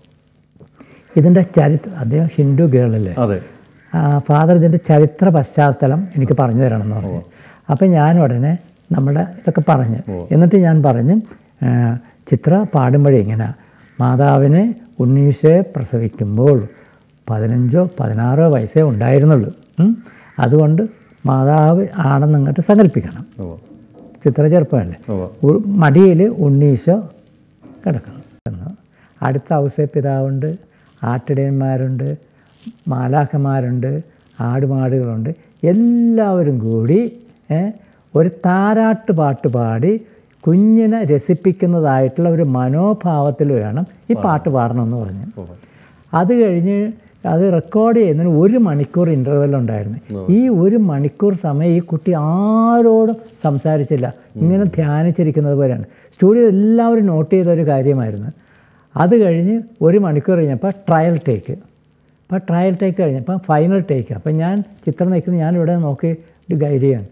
S2: ഇതിൻ്റെ ചരിത്രം, അദ്ദേഹം ഹിന്ദു ഗേളല്ലേ, ഫാദർ ഇതിൻ്റെ ചരിത്ര പശ്ചാത്തലം എനിക്ക് പറഞ്ഞു തരണമെന്ന് പറഞ്ഞു. അപ്പം ഞാൻ ഉടനെ നമ്മുടെ ഇതൊക്കെ പറഞ്ഞ് എന്നിട്ട് ഞാൻ പറഞ്ഞ് ചിത്ര പാടുമ്പോഴേ ഇങ്ങനെ മാതാവിന് ഉണ്ണീശയെ പ്രസവിക്കുമ്പോൾ പതിനഞ്ചോ പതിനാറോ വയസ്സേ ഉണ്ടായിരുന്നുള്ളൂ, അതുകൊണ്ട് മാതാവ് ആണെന്ന് അങ്ങോട്ട് സങ്കല്പിക്കണം. ചിത്ര ചെറുപ്പമല്ലേ, മടിയിൽ ഉണ്ണീശോ കിടക്കണം എന്ന്. അടുത്ത ഔസേപ്പിതാവുണ്ട്, ആട്ടിടയന്മാരുണ്ട്, മാലാഖമാരുണ്ട്, ആടുമാടുകളുണ്ട്, എല്ലാവരും കൂടി ഒരു താരാട്ട് പാട്ട് പാടി കുഞ്ഞിനെ രസിപ്പിക്കുന്നതായിട്ടുള്ള ഒരു മനോഭാവത്തിൽ വേണം ഈ പാട്ട് പാടണമെന്ന് പറഞ്ഞു. അത് കഴിഞ്ഞ് അത് റെക്കോർഡ് ചെയ്യുന്നതിന് ഒരു മണിക്കൂർ ഇൻ്റർവെൽ ഉണ്ടായിരുന്നു. ഈ ഒരു മണിക്കൂർ സമയം ഈ കുട്ടി ആരോടും സംസാരിച്ചില്ല, ഇങ്ങനെ ധ്യാനിച്ചിരിക്കുന്നത് പോലെയാണ്. സ്റ്റുഡിയോ എല്ലാവരും നോട്ട് ചെയ്ത ഒരു കാര്യമായിരുന്നു. അത് കഴിഞ്ഞ് ഒരു മണിക്കൂർ കഴിഞ്ഞപ്പോൾ ട്രയൽ ടേക്ക്, അപ്പോൾ ട്രയൽ ടേക്ക് കഴിഞ്ഞപ്പോൾ ഫൈനൽ ടേക്ക്. അപ്പം ഞാൻ ചിത്രം നിൽക്കുന്നത് ഞാനിവിടെ നോക്കി ഗൈഡ് ചെയ്യാൻ.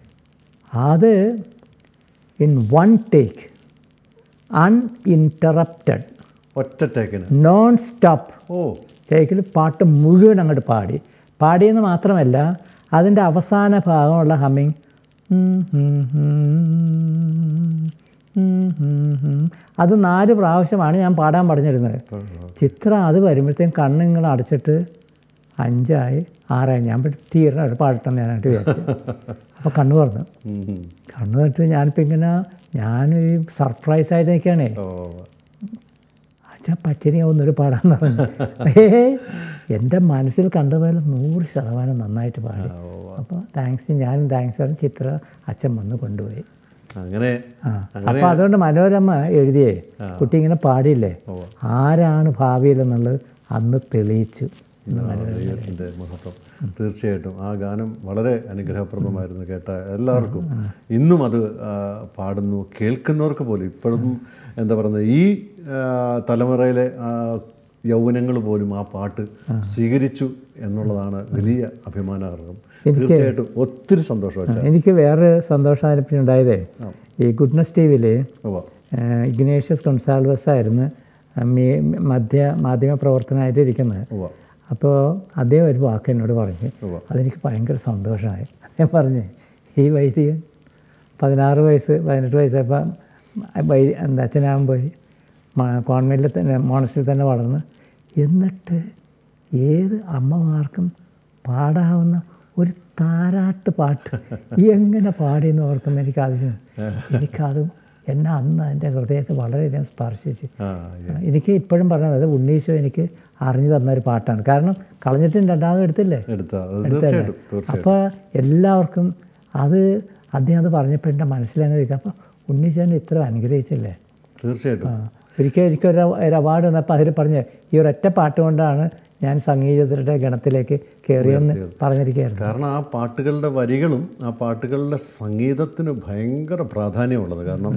S2: അത് ഇൻ വൺ ടേക്ക് അൺഇൻറ്ററപ്റ്റഡ് ഒറ്റ ടേക്കിന് നോൺ സ്റ്റോപ്പ് ഓ ടേക്കിൽ പാട്ട് മുഴുവൻ അങ്ങോട്ട് പാടി. പാടിയെന്ന് മാത്രമല്ല അതിൻ്റെ അവസാന ഭാഗമുള്ള ഹമ്മിങ് അത് നാല് പ്രാവശ്യമാണ് ഞാൻ പാടാൻ പറഞ്ഞിരുന്നത്. ചിത്ര അത് വരുമ്പോഴത്തേക്കും കണ്ണിങ്ങൾ അടച്ചിട്ട് അഞ്ചായി ആറായി ഞാൻ തീർന്ന ഒരു പാടട്ടെന്ന് ഞാനായിട്ട് വിചാരിച്ചു. അപ്പോൾ കണ്ണു തുറന്നു. കണ്ണു തുറന്നിട്ട് ഞാനിപ്പോൾ ഇങ്ങനെ ഞാൻ ഈ സർപ്രൈസായിട്ട് നിൽക്കുകയാണേ. അച്ഛാ പറ്റിനി ഒന്നൊരു പാടാന്ന് പറഞ്ഞു. ഏ എൻ്റെ മനസ്സിൽ കണ്ടപോലെ നൂറ് ശതമാനം നന്നായിട്ട് പാടി. അപ്പോൾ താങ്ക്സ്, ഞാനും താങ്ക്സ് പറഞ്ഞു. ചിത്ര അച്ഛൻ വന്ന് കൊണ്ടുപോയി.
S1: അങ്ങനെ
S2: ആ അപ്പോൾ അതുകൊണ്ട് മനോരമ എഴുതിയേ കുട്ടി ഇങ്ങനെ പാടിയില്ലേ, ആരാണ് ഭാവിയിലെന്നുള്ളത് അന്ന് തെളിയിച്ചു.
S1: ദൈവത്തിൻ്റെ മഹത്വം. തീർച്ചയായിട്ടും ആ ഗാനം വളരെ അനുഗ്രഹപ്രദമായിരുന്നു കേട്ട എല്ലാവർക്കും. ഇന്നും അത് പാടുന്നു, കേൾക്കുന്നവർക്ക് പോലും ഇപ്പോഴും എന്താ പറയുന്നത്, ഈ തലമുറയിലെ യൗവനങ്ങൾ പോലും ആ പാട്ട് സ്വീകരിച്ചു എന്നുള്ളതാണ് വലിയ അഭിമാനാർഹം. തീർച്ചയായിട്ടും ഒത്തിരി സന്തോഷം.
S2: എനിക്ക് വേറെ സന്തോഷം ഉണ്ടായതേ, ഈ ഗുഡ്നസ് ടി വിയിൽ ഇഗ്നേഷ്യസ് കൊൺസാൽവസ് ആയിരുന്നു മധ്യ മാധ്യമ പ്രവർത്തനമായിട്ട് ഇരിക്കുന്നത്. അപ്പോൾ അദ്ദേഹം ഒരു വാക്ക് എന്നോട് പറഞ്ഞു, അതെനിക്ക് ഭയങ്കര സന്തോഷമായി. അദ്ദേഹം പറഞ്ഞു, ഈ വൈദികൻ പതിനാറ് വയസ്സ് പതിനെട്ട് വയസ്സായപ്പോൾ വൈ എന്താ അച്ഛനാകാൻ പോയി, കോൺവെൻറ്റിൽ തന്നെ മോണസ്റ്റിൽ തന്നെ വളർന്ന്, എന്നിട്ട് ഏത് അമ്മമാർക്കും പാടാവുന്ന ഒരു താരാട്ട് പാട്ട് എങ്ങനെ പാടിയെന്ന് ഓർക്കുമ്പോൾ എനിക്കത് എനിക്കത് എന്നെ അന്ന് എൻ്റെ ഹൃദയത്തെ വളരെയധികം സ്പർശിച്ച്. എനിക്ക് ഇപ്പോഴും പറഞ്ഞത് അത് ഉണ്ണീശോ എനിക്ക് അറിഞ്ഞു തന്ന ഒരു പാട്ടാണ്. കാരണം കളഞ്ഞിട്ടും രണ്ടാമത് എടുത്തില്ലേ എടുത്തല്ലേ. അപ്പോൾ എല്ലാവർക്കും അത് അദ്ദേഹം അത് പറഞ്ഞപ്പോൾ എൻ്റെ മനസ്സിലങ്ങനെ ഇരിക്കുക. അപ്പോൾ ഉണ്ണീശോനെ ഇത്ര അനുഗ്രഹിച്ചില്ലേ.
S1: തീർച്ചയായിട്ടും.
S2: ഒരിക്കൽ എനിക്കൊരു ഒരു അവാർഡ് വന്നപ്പോൾ അതിൽ പറഞ്ഞ് ഈ ഒരൊറ്റ പാട്ട് കൊണ്ടാണ് ഞാൻ സംഗീതത്തിൻ്റെ ഗണത്തിലേക്ക് കയറിയെന്ന് പറഞ്ഞിരിക്കുകയായിരുന്നു.
S1: കാരണം ആ പാട്ടുകളുടെ വരികളും ആ പാട്ടുകളുടെ സംഗീതത്തിന് ഭയങ്കര പ്രാധാന്യമുള്ളത്. കാരണം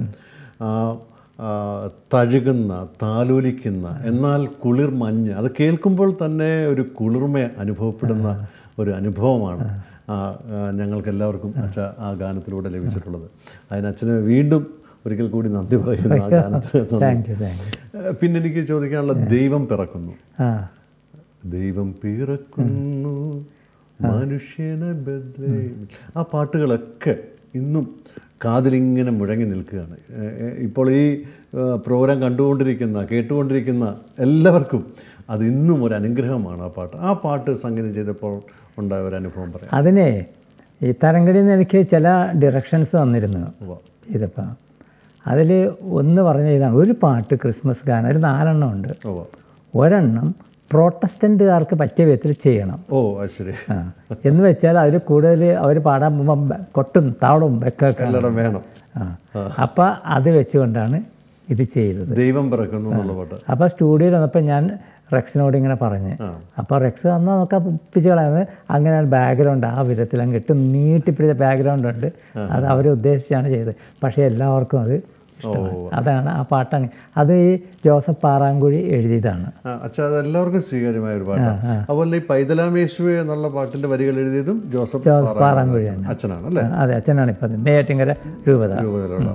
S1: തഴുകുന്ന, താലോലിക്കുന്ന, എന്നാൽ കുളിർ മഞ്ഞ്, അത് കേൾക്കുമ്പോൾ തന്നെ ഒരു കുളിർമ അനുഭവപ്പെടുന്ന ഒരു അനുഭവമാണ് ഞങ്ങൾക്കെല്ലാവർക്കും അച്ഛ ആ ഗാനത്തിലൂടെ ലഭിച്ചിട്ടുള്ളത്. അതിന് അച്ഛന് വീണ്ടും ഒരിക്കൽ കൂടി നന്ദി പറയുന്നു ആ ഗാനത്തിന്. പിന്നെ എനിക്ക് ചോദിക്കാനുള്ള, ദൈവം പിറക്കുന്നു, ദൈവം പിറക്കുന്നു മനുഷ്യനെ ബദ്ലേഹേമിൽ, ആ പാട്ടുകളൊക്കെ ഇന്നും കാതിലിങ്ങനെ മുഴങ്ങി നിൽക്കുകയാണ്. ഇപ്പോൾ ഈ പ്രോഗ്രാം കണ്ടുകൊണ്ടിരിക്കുന്ന കേട്ടുകൊണ്ടിരിക്കുന്ന എല്ലാവർക്കും അത് ഇന്നും ഒരു അനുഗ്രഹമാണ് ആ പാട്ട്. ആ പാട്ട് സംഗീതം ചെയ്തപ്പോൾ ഉണ്ടായ ഒരു അനുഭവം പറയാം.
S2: അതിനെ ഈ തരംഗടിയിൽ നിന്ന് എനിക്ക് ചില ഡിറക്ഷൻസ് തന്നിരുന്നു ഇതിപ്പോൾ. അതിൽ ഒന്ന് പറഞ്ഞ ഇതാണ്, ഒരു പാട്ട് ക്രിസ്മസ് ഗാനം, ഒരു നാലെണ്ണം ഉണ്ട്. ഒരെണ്ണം പ്രോട്ടസ്റ്റൻറ്റുകാർക്ക് പറ്റിയ വിധത്തിൽ ചെയ്യണം.
S1: ഓ ശരി.
S2: ആ എന്ന് വെച്ചാൽ അതിൽ കൂടുതൽ അവർ പാടാൻ പോകുമ്പോൾ കൊട്ടും താളവും വെക്കൊക്കെ
S1: വേണം.
S2: ആ അപ്പം അത് വെച്ചുകൊണ്ടാണ് ഇത് ചെയ്തത്,
S1: ദൈവം പിറക്കുന്നു എന്നുള്ള പാട്ട്.
S2: അപ്പോൾ സ്റ്റുഡിയോയിൽ വന്നപ്പോൾ ഞാൻ റെക്സിനോട് ഇങ്ങനെ പറഞ്ഞ്, അപ്പോൾ റെക്സ് വന്നാൽ നോക്കാൻ ഒപ്പിച്ച് കളയുന്നത്. അങ്ങനെ ബാക്ക്ഗ്രൗണ്ട് ആ വിധത്തിൽ അങ്ങ് ഇട്ട് നീട്ടിപ്പിടിച്ച ബാക്ക്ഗ്രൗണ്ട് ഉണ്ട്, അത് അവർ ഉദ്ദേശിച്ചാണ് ചെയ്തത്. പക്ഷേ എല്ലാവർക്കും അത് അതാണ് ആ പാട്ട്. അത് ഈ ജോസഫ് പാറാങ്കുഴി എഴുതിയതാണ്.
S1: അച്ഛാ, അത് എല്ലാവർക്കും സ്വീകാര്യമായ ഒരു പാട്ടാണ്. അതുപോലെ ഈ പൈതലാമേശുവെ എന്നുള്ള പാട്ടിന്റെ വരികൾ എഴുതിയതും ജോസഫ്
S2: ജോസഫ് പാറാങ്കുഴി
S1: അച്ഛനാണ് അല്ലേ?
S2: അതെ, അച്ഛനാണ്. ഇപ്പം നെയ്യാറ്റിൻകര രൂപത
S1: രൂപതയിലുള്ള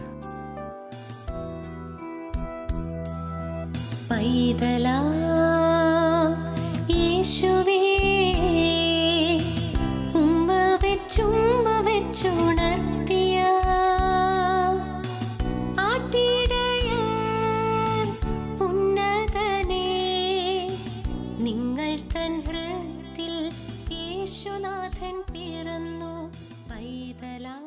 S3: പൈതലാ യേശുവേ ഉമ്മ വെച്ചുമ്മ വെച്ചുണർത്തിയ ആട്ടിടയൻ ഉന്നതനേ, നിങ്ങൾ തൻ ഹൃത്തിൽ യേശുനാഥൻ പിറന്നു. പൈതലാ